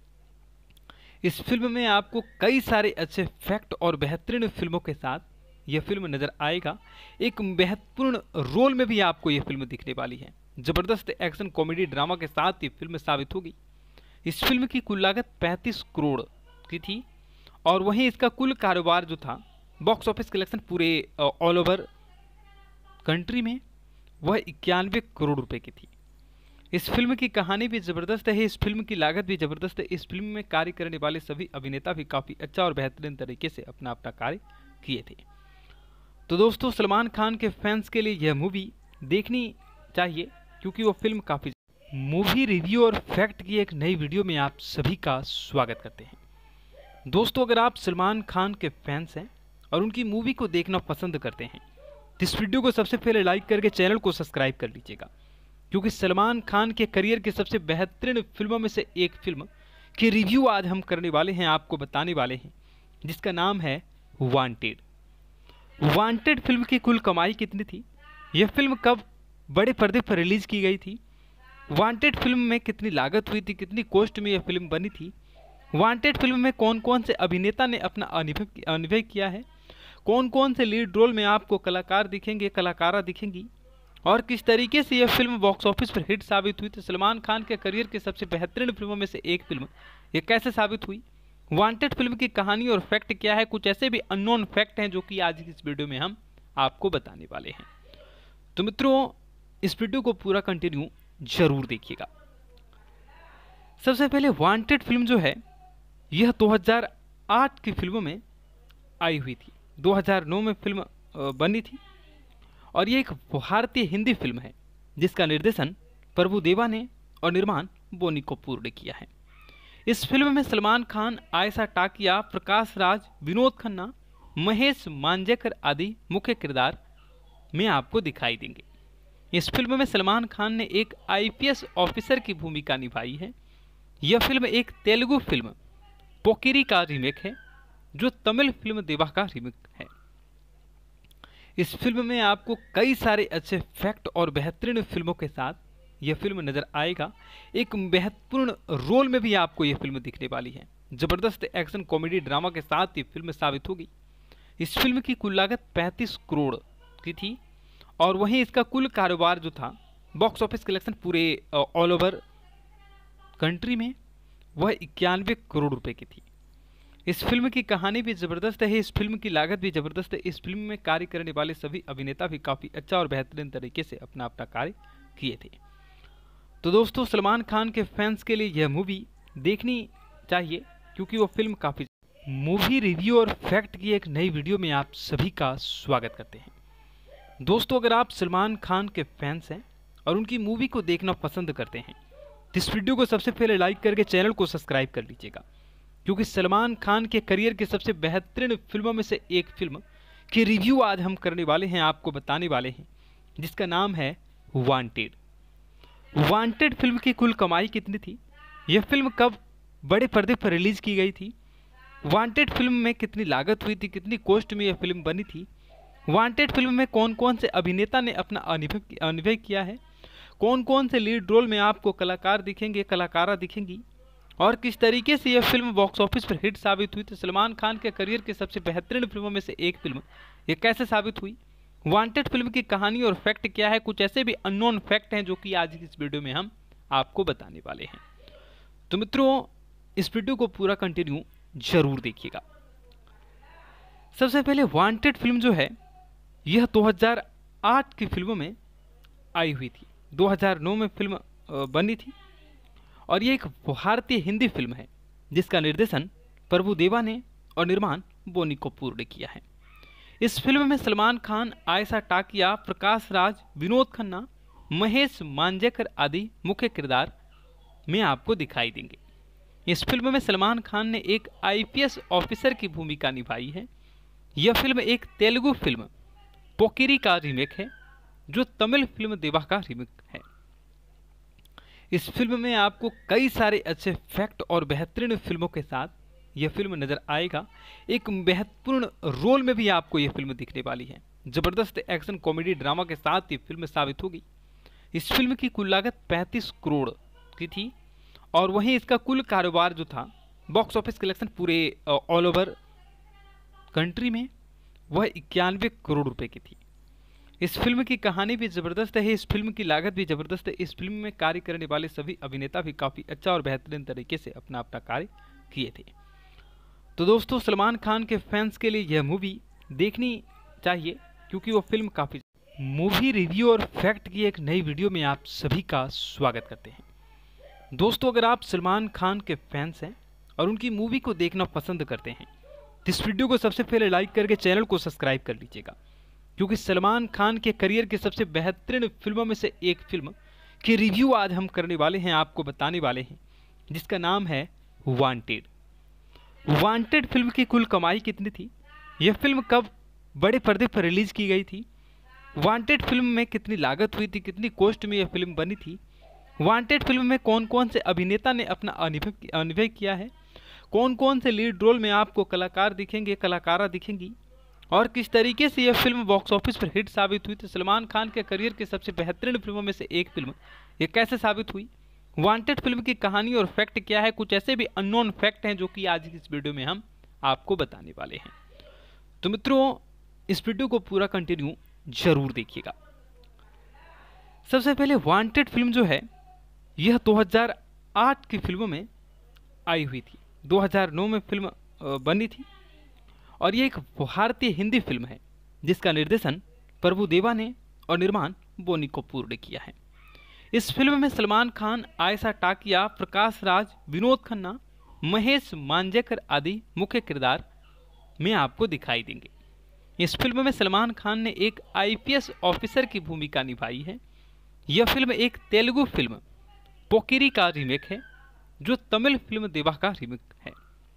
इस फिल्म में आपको कई सारे अच्छे फैक्ट और बेहतरीन फिल्मों के साथ यह फिल्म नजर आएगा। एक महत्वपूर्ण रोल में भी आपको यह फिल्म दिखने वाली है। जबरदस्त एक्शन कॉमेडी ड्रामा के साथ ये फिल्म साबित होगी। इस फिल्म की कुल लागत 35 करोड़ की थी और वहीं इसका कुल कारोबार जो था, बॉक्स ऑफिस कलेक्शन पूरे ऑल ओवर कंट्री में, वह 91 करोड़ रुपए की थी। इस फिल्म की कहानी भी जबरदस्त है, इस फिल्म की लागत भी जबरदस्त है। इस फिल्म में कार्य करने वाले सभी अभिनेता भी काफी अच्छा और बेहतरीन तरीके से अपना अपना कार्य किए थे। तो दोस्तों, सलमान खान के फैंस के लिए यह मूवी देखनी चाहिए, क्योंकि वो फिल्म काफी। मूवी रिव्यू और फैक्ट की एक नई वीडियो में आप सभी का स्वागत करते हैं। दोस्तों, अगर आप सलमान खान के फैंस हैं और उनकी मूवी को देखना पसंद करते हैं तो इस वीडियो को सबसे पहले लाइक करके चैनल को सब्सक्राइब कर लीजिएगा, क्योंकि सलमान खान के करियर की सबसे बेहतरीन फिल्मों में से एक फिल्म की रिव्यू आज हम करने वाले हैं, आपको बताने वाले हैं, जिसका नाम है वांटेड। वांटेड फिल्म की कुल कमाई कितनी थी, यह फिल्म कब बड़े पर्दे पर रिलीज की गई थी, वांटेड फिल्म में कितनी लागत हुई थी, कितनी कॉस्ट में यह फिल्म बनी थी, वांटेड फिल्म में कौन कौन से अभिनेता ने अपना अनुभव किया है, कौन कौन से लीड रोल में आपको कलाकार दिखेंगे, कलाकारा दिखेंगी, और किस तरीके से यह फिल्म बॉक्स ऑफिस पर हिट साबित हुई। तो सलमान खान के करियर के सबसे बेहतरीन फिल्मों में से एक फिल्म ये कैसे साबित हुई, वांटेड फिल्म की कहानी और फैक्ट क्या है, कुछ ऐसे भी अननोन फैक्ट हैं जो कि आज की इस वीडियो में हम आपको बताने वाले हैं। तो मित्रों, इस वीडियो को पूरा कंटिन्यू जरूर देखिएगा। सबसे पहले वांटेड फिल्म जो है, यह 2008 की फिल्मों में आई हुई थी। 2009 में फिल्म बनी थी और ये एक भारतीय हिंदी फिल्म है, जिसका निर्देशन प्रभुदेवा ने और निर्माण बोनी कपूर ने किया है। इस फिल्म में सलमान खान, आयशा टाकिया, प्रकाश राज, विनोद खन्ना, महेश मांजरेकर आदि मुख्य किरदार में आपको दिखाई देंगे। इस फिल्म में सलमान खान ने एक आईपीएस ऑफिसर की भूमिका निभाई है। यह फिल्म एक तेलुगु फिल्म पोकिरी का रीमेक है, जो तमिल फिल्म देवा का रीमेक है। इस फिल्म में आपको कई सारे अच्छे फैक्ट और बेहतरीन फिल्मों के साथ यह फिल्म नजर आएगा। एक महत्वपूर्ण रोल में भी आपको यह फिल्म दिखने वाली है। जबरदस्त एक्शन कॉमेडी ड्रामा के साथ ये फिल्म साबित होगी। इस फिल्म की कुल लागत 35 करोड़ की थी और वहीं इसका कुल कारोबार जो था, बॉक्स ऑफिस कलेक्शन पूरे ऑल ओवर कंट्री में, वह 91 करोड़ रुपए की थी। इस फिल्म की कहानी भी जबरदस्त है, इस फिल्म की लागत भी जबरदस्त है। इस फिल्म में कार्य करने वाले सभी अभिनेता भी काफी अच्छा और बेहतरीन तरीके से अपना अपना कार्य किए थे। तो दोस्तों, सलमान खान के फैंस के लिए यह मूवी देखनी चाहिए, क्योंकि वो फिल्म काफी। मूवी रिव्यू और फैक्ट की एक नई वीडियो में आप सभी का स्वागत करते हैं। दोस्तों, अगर आप सलमान खान के फैंस हैं और उनकी मूवी को देखना पसंद करते हैं तो इस वीडियो को सबसे पहले लाइक करके चैनल को सब्सक्राइब कर लीजिएगा, क्योंकि सलमान खान के करियर की सबसे बेहतरीन फिल्मों में से एक फिल्म की रिव्यू आज हम करने वाले हैं, आपको बताने वाले हैं, जिसका नाम है वांटेड। वांटेड फिल्म की कुल कमाई कितनी थी, यह फिल्म कब बड़े पर्दे पर रिलीज की गई थी, वांटेड फिल्म में कितनी लागत हुई थी, कितनी कॉस्ट में यह फिल्म बनी थी, वांटेड फिल्म में कौन कौन से अभिनेता ने अपना अनुभव किया है, कौन कौन से लीड रोल में आपको कलाकार दिखेंगे, कलाकारा दिखेंगी, और किस तरीके से यह फिल्म बॉक्स ऑफिस पर हिट साबित हुई। तो सलमान खान के करियर के सबसे बेहतरीन फिल्मों में से एक फिल्म ये कैसे साबित हुई, वांटेड फिल्म की कहानी और फैक्ट क्या है, कुछ ऐसे भी अननोन फैक्ट हैं जो कि आज की इस वीडियो में हम आपको बताने वाले हैं। तो मित्रों, इस वीडियो को पूरा कंटिन्यू जरूर देखिएगा। सबसे पहले वांटेड फिल्म जो है, यह 2008 की फिल्मों में आई हुई थी। 2009 में फिल्म बनी थी और ये एक भारतीय हिंदी फिल्म है, जिसका निर्देशन प्रभुदेवा ने और निर्माण बोनी कपूर ने किया है। इस फिल्म में सलमान खान, आयशा टाकिया, प्रकाश राज, विनोद खन्ना, महेश मांजरेकर आदि मुख्य किरदार में आपको दिखाई देंगे। इस फिल्म में सलमान खान ने एक आईपीएस ऑफिसर की भूमिका निभाई है। यह फिल्म एक तेलुगु फिल्म पोकिरी का रीमेक है, जो तमिल फिल्म देवा का रीमेक है। इस फिल्म में आपको कई सारे अच्छे फैक्ट और बेहतरीन फिल्मों के साथ यह फिल्म नजर आएगा। एक महत्वपूर्ण रोल में भी आपको यह फिल्म दिखने वाली है। जबरदस्त एक्शन कॉमेडी ड्रामा के साथ ये फिल्म साबित होगी। इस फिल्म की कुल लागत 35 करोड़ की थी और वहीं इसका कुल कारोबार जो था, बॉक्स ऑफिस कलेक्शन पूरे ऑल ओवर कंट्री में, वह 91 करोड़ रुपए की थी। इस फिल्म की कहानी भी जबरदस्त है, इस फिल्म की लागत भी जबरदस्त है। इस फिल्म में कार्य करने वाले सभी अभिनेता भी काफी अच्छा और बेहतरीन तरीके से अपना अपना कार्य किए थे। तो दोस्तों, सलमान खान के फैंस के लिए यह मूवी देखनी चाहिए क्योंकि वो फिल्म काफी। मूवी रिव्यू और फैक्ट की एक नई वीडियो में आप सभी का स्वागत करते हैं। दोस्तों, अगर आप सलमान खान के फैंस हैं और उनकी मूवी को देखना पसंद करते हैं तो इस वीडियो को सबसे पहले लाइक करके चैनल को सब्सक्राइब कर लीजिएगा, क्योंकि सलमान खान के करियर के सबसे बेहतरीन फिल्मों में से एक फिल्म की रिव्यू आज हम करने वाले हैं, आपको बताने वाले हैं, जिसका नाम है वांटेड। वांटेड फिल्म की कुल कमाई कितनी थी, यह फिल्म कब बड़े पर्दे पर रिलीज की गई थी, वांटेड फिल्म में कितनी लागत हुई थी, कितनी कॉस्ट में यह फिल्म बनी थी, वांटेड फिल्म में कौन कौन से अभिनेता ने अपना अनुभव किया है, कौन कौन से लीड रोल में आपको कलाकार दिखेंगे, कलाकारा दिखेंगी, और किस तरीके से यह फिल्म बॉक्स ऑफिस पर हिट साबित हुई थी। सलमान खान के करियर के सबसे बेहतरीन फिल्मों में से एक फिल्म ये कैसे साबित हुई, वांटेड फिल्म की कहानी और फैक्ट क्या है, कुछ ऐसे भी अननोन फैक्ट हैं जो कि आज की इस वीडियो में हम आपको बताने वाले हैं। तो मित्रों, इस वीडियो को पूरा कंटिन्यू जरूर देखिएगा। सबसे पहले वांटेड फिल्म जो है यह 2008 की फिल्मों में आई हुई थी। 2009 में फिल्म बनी थी और यह एक भारतीय हिंदी फिल्म है जिसका निर्देशन प्रभुदेवा ने और निर्माण बोनी कपूर ने किया है। इस फिल्म में सलमान खान, आयशा टाकिया, प्रकाश राज, विनोद खन्ना, महेश मांजरेकर आदि मुख्य किरदार में आपको दिखाई देंगे। इस फिल्म में सलमान खान ने एक आईपीएस ऑफिसर की भूमिका निभाई है। यह फिल्म एक तेलुगु फिल्म पोकिरी का रीमेक है जो तमिल फिल्म देवा का रीमेक है।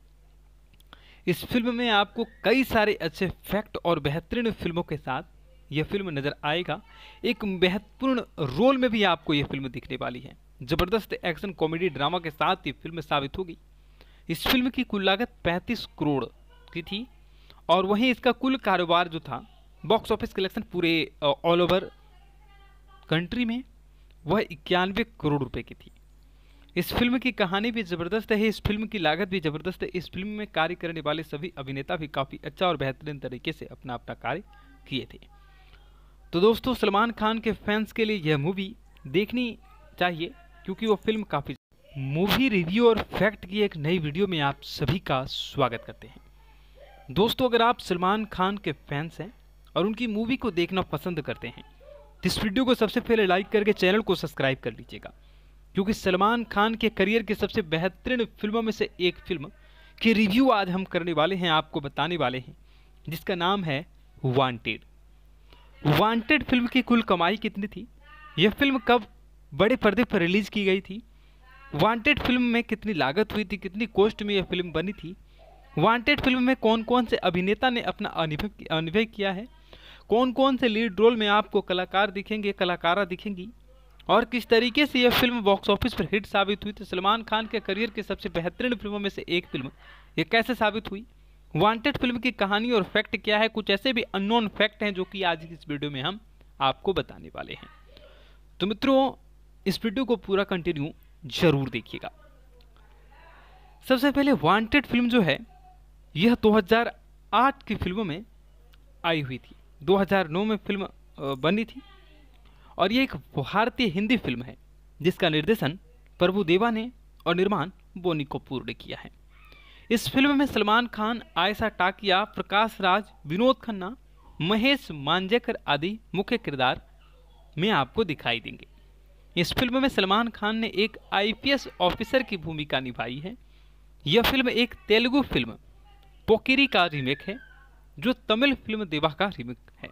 इस फिल्म में आपको कई सारे अच्छे फैक्ट और बेहतरीन फिल्मों के साथ यह फिल्म नजर आएगा। एक महत्वपूर्ण रोल में भी आपको यह फिल्म दिखने वाली है। जबरदस्त एक्शन कॉमेडी ड्रामा के साथ ये फिल्म साबित होगी। इस फिल्म की कुल लागत 35 करोड़ की थी और वहीं इसका कुल कारोबार जो था, बॉक्स ऑफिस कलेक्शन पूरे ऑल ओवर कंट्री में, वह 91 करोड़ रुपए की थी। इस फिल्म की कहानी भी जबरदस्त है, इस फिल्म की लागत भी जबरदस्त है। इस फिल्म में कार्य करने वाले सभी अभिनेता भी काफी अच्छा और बेहतरीन तरीके से अपना अपना कार्य किए थे। तो दोस्तों, सलमान खान के फैंस के लिए यह मूवी देखनी चाहिए क्योंकि वो फिल्म काफी। मूवी रिव्यू और फैक्ट की एक नई वीडियो में आप सभी का स्वागत करते हैं। दोस्तों, अगर आप सलमान खान के फैंस हैं और उनकी मूवी को देखना पसंद करते हैं तो इस वीडियो को सबसे पहले लाइक करके चैनल को सब्सक्राइब कर लीजिएगा, क्योंकि सलमान खान के करियर के सबसे बेहतरीन फिल्मों में से एक फिल्म की रिव्यू आज हम करने वाले हैं, आपको बताने वाले हैं, जिसका नाम है वांटेड। वांटेड फिल्म की कुल कमाई कितनी थी, यह फिल्म कब बड़े पर्दे पर रिलीज की गई थी, वांटेड फिल्म में कितनी लागत हुई थी, कितनी कॉस्ट में यह फिल्म बनी थी, वांटेड फिल्म में कौन कौन से अभिनेता ने अपना अनुभव किया है, कौन कौन से लीड रोल में आपको कलाकार दिखेंगे, कलाकारा दिखेंगी, और किस तरीके से यह फिल्म बॉक्स ऑफिस पर हिट साबित हुई थी। सलमान खान के करियर के सबसे बेहतरीन फिल्मों में से एक फिल्म ये कैसे साबित हुई, वांटेड फिल्म की कहानी और फैक्ट क्या है, कुछ ऐसे भी अननोन फैक्ट हैं जो कि आज की इस वीडियो में हम आपको बताने वाले हैं। तो मित्रों, इस वीडियो को पूरा कंटिन्यू जरूर देखिएगा। सबसे पहले वांटेड फिल्म जो है यह 2008 की फिल्मों में आई हुई थी। 2009 में फिल्म बनी थी और यह एक भारतीय हिंदी फिल्म है जिसका निर्देशन प्रभुदेवा ने और निर्माण बोनी कपूर ने किया है। इस फिल्म में सलमान खान, आयशा टाकिया, प्रकाश राज, विनोद खन्ना, महेश मांजरेकर आदि मुख्य किरदार में आपको दिखाई देंगे। इस फिल्म में सलमान खान ने एक आईपीएस ऑफिसर की भूमिका निभाई है। यह फिल्म एक तेलुगु फिल्म पोकिरी का रीमेक है जो तमिल फिल्म देवा का रीमेक है।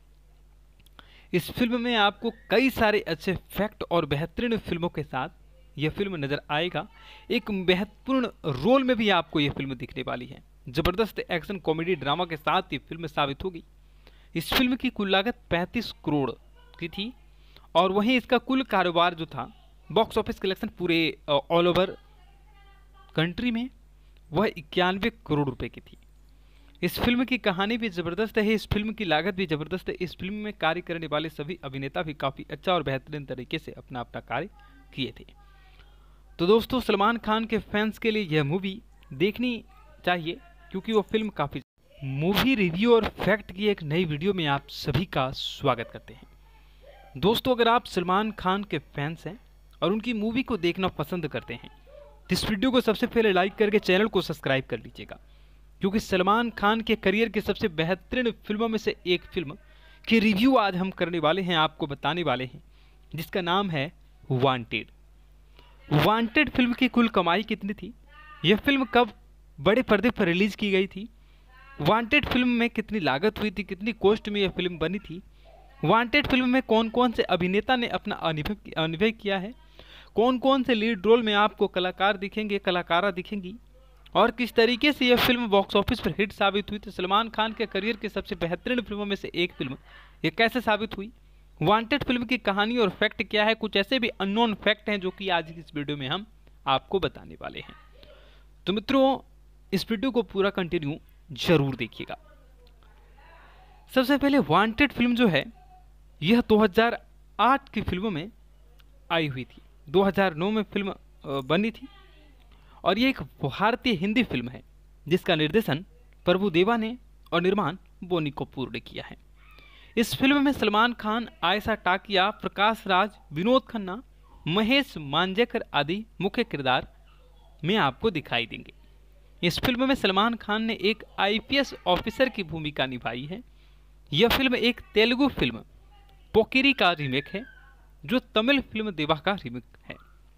इस फिल्म में आपको कई सारे अच्छे फैक्ट और बेहतरीन फिल्मों के साथ यह फिल्म नजर आएगा। एक महत्वपूर्ण रोल में भी आपको यह फिल्म दिखने वाली है। जबरदस्त एक्शन कॉमेडी ड्रामा के साथ ये फिल्म साबित होगी। इस फिल्म की कुल लागत 35 करोड़ की थी और वहीं इसका कुल कारोबार जो था, बॉक्स ऑफिस कलेक्शन पूरे ऑल ओवर कंट्री में, वह 91 करोड़ रुपए की थी। इस फिल्म की कहानी भी ज़बरदस्त है, इस फिल्म की लागत भी ज़बरदस्त है, इस फिल्म में कार्य करने वाले सभी अभिनेता भी काफ़ी अच्छा और बेहतरीन तरीके से अपना अपना कार्य किए थे। तो दोस्तों, सलमान खान के फैंस के लिए यह मूवी देखनी चाहिए क्योंकि वो फिल्म काफ़ी। मूवी रिव्यू और फैक्ट की एक नई वीडियो में आप सभी का स्वागत करते हैं। दोस्तों, अगर आप सलमान खान के फैंस हैं और उनकी मूवी को देखना पसंद करते हैं तो इस वीडियो को सबसे पहले लाइक करके चैनल को सब्सक्राइब कर लीजिएगा, क्योंकि सलमान खान के करियर की सबसे बेहतरीन फिल्मों में से एक फिल्म की रिव्यू आज हम करने वाले हैं, आपको बताने वाले हैं, जिसका नाम है वांटेड। वांटेड फिल्म की कुल कमाई कितनी थी, यह फिल्म कब बड़े पर्दे पर रिलीज की गई थी, वांटेड फिल्म में कितनी लागत हुई थी, कितनी कॉस्ट में यह फिल्म बनी थी, वांटेड फिल्म में कौन कौन से अभिनेता ने अपना अनुभव किया है, कौन कौन से लीड रोल में आपको कलाकार दिखेंगे, कलाकारा दिखेंगी, और किस तरीके से यह फिल्म बॉक्स ऑफिस पर हिट साबित हुई। तो सलमान खान के करियर की सबसे बेहतरीन फिल्मों में से एक फिल्म ये कैसे साबित हुई, वांटेड फिल्म की कहानी और फैक्ट क्या है, कुछ ऐसे भी अननोन फैक्ट हैं जो कि आज की इस वीडियो में हम आपको बताने वाले हैं। तो मित्रों, इस वीडियो को पूरा कंटिन्यू जरूर देखिएगा। सबसे पहले वांटेड फिल्म जो है यह 2008 की फिल्मों में आई हुई थी। 2009 में फिल्म बनी थी और ये एक भारतीय हिंदी फिल्म है जिसका निर्देशन प्रभुदेवा ने और निर्माण बोनी कपूर ने किया है। इस फिल्म में सलमान खान, आयशा टाकिया, प्रकाश राज, विनोद खन्ना, महेश मांजरेकर आदि मुख्य किरदार में आपको दिखाई देंगे। इस फिल्म में सलमान खान ने एक आईपीएस ऑफिसर की भूमिका निभाई है। यह फिल्म एक तेलुगु फिल्म पोकिरी का रीमेक है जो तमिल फिल्म देवा का रीमेक है।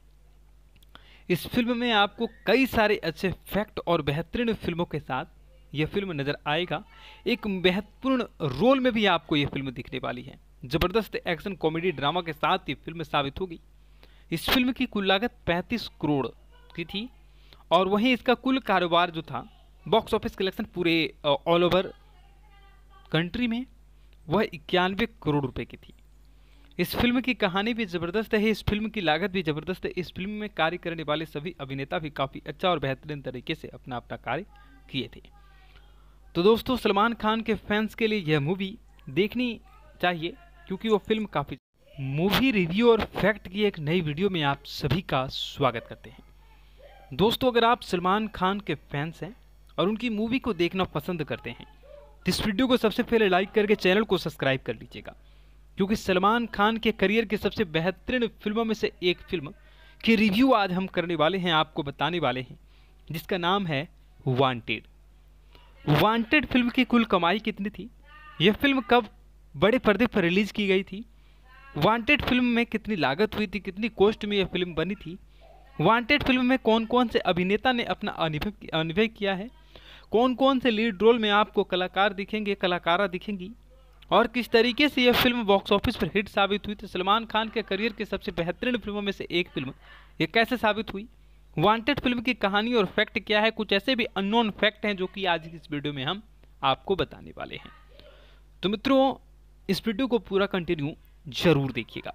इस फिल्म में आपको कई सारे अच्छे फैक्ट और बेहतरीन फिल्मों के साथ यह फिल्म नजर आएगा। एक महत्वपूर्ण रोल में भी आपको यह फिल्म दिखने वाली है। जबरदस्त एक्शन कॉमेडी ड्रामा के साथ ये फिल्म साबित होगी। इस फिल्म की कुल लागत 35 करोड़ की थी और वहीं इसका कुल कारोबार जो था, बॉक्स ऑफिस कलेक्शन पूरे ऑल ओवर कंट्री में, वह 91 करोड़ रुपए की थी। इस फिल्म की कहानी भी ज़बरदस्त है, इस फिल्म की लागत भी ज़बरदस्त है, इस फिल्म में कार्य करने वाले सभी अभिनेता भी काफ़ी अच्छा और बेहतरीन तरीके से अपना अपना कार्य किए थे। तो दोस्तों, सलमान खान के फैंस के लिए यह मूवी देखनी चाहिए क्योंकि वो फिल्म काफ़ी। मूवी रिव्यू और फैक्ट की एक नई वीडियो में आप सभी का स्वागत करते हैं। दोस्तों, अगर आप सलमान खान के फैंस हैं और उनकी मूवी को देखना पसंद करते हैं तो इस वीडियो को सबसे पहले लाइक करके चैनल को सब्सक्राइब कर लीजिएगा, क्योंकि सलमान खान के करियर की सबसे बेहतरीन फिल्मों में से एक फिल्म की रिव्यू आज हम करने वाले हैं, आपको बताने वाले हैं, जिसका नाम है वांटेड। वांटेड फिल्म की कुल कमाई कितनी थी, यह फिल्म कब बड़े पर्दे पर रिलीज की गई थी, वांटेड फिल्म में कितनी लागत हुई थी, कितनी कॉस्ट में यह फिल्म बनी थी, वांटेड फिल्म में कौन कौन से अभिनेता ने अपना अनुभव किया है, कौन कौन से लीड रोल में आपको कलाकार दिखेंगे, कलाकारा दिखेंगी, और किस तरीके से यह फिल्म बॉक्स ऑफिस पर हिट साबित हुई। तो सलमान खान के करियर की सबसे बेहतरीन फिल्मों में से एक फिल्म ये कैसे साबित हुई, वांटेड फिल्म की कहानी और फैक्ट क्या है, कुछ ऐसे भी अननोन फैक्ट हैं जो कि आज की इस वीडियो में हम आपको बताने वाले हैं। तो मित्रों, इस वीडियो को पूरा कंटिन्यू जरूर देखिएगा।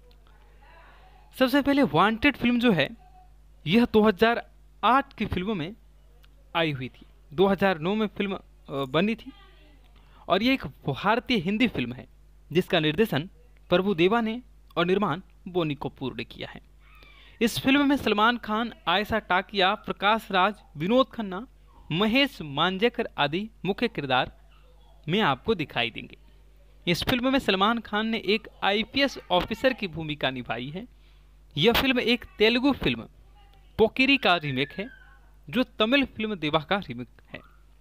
सबसे पहले वांटेड फिल्म जो है यह 2008 की फिल्मों में आई हुई थी। 2009 में फिल्म बनी थी और ये एक भारतीय हिंदी फिल्म है जिसका निर्देशन प्रभुदेवा ने और निर्माण बोनी कपूर ने किया है। इस फिल्म में सलमान खान, आयशा टाकिया, प्रकाश राज, विनोद खन्ना, महेश मांजरेकर आदि मुख्य किरदार में आपको दिखाई देंगे। इस फिल्म में सलमान खान ने एक आईपीएस ऑफिसर की भूमिका निभाई है। यह फिल्म एक तेलुगु फिल्म पोकिरी का रीमेक है जो तमिल फिल्म देवा का रीमेक है।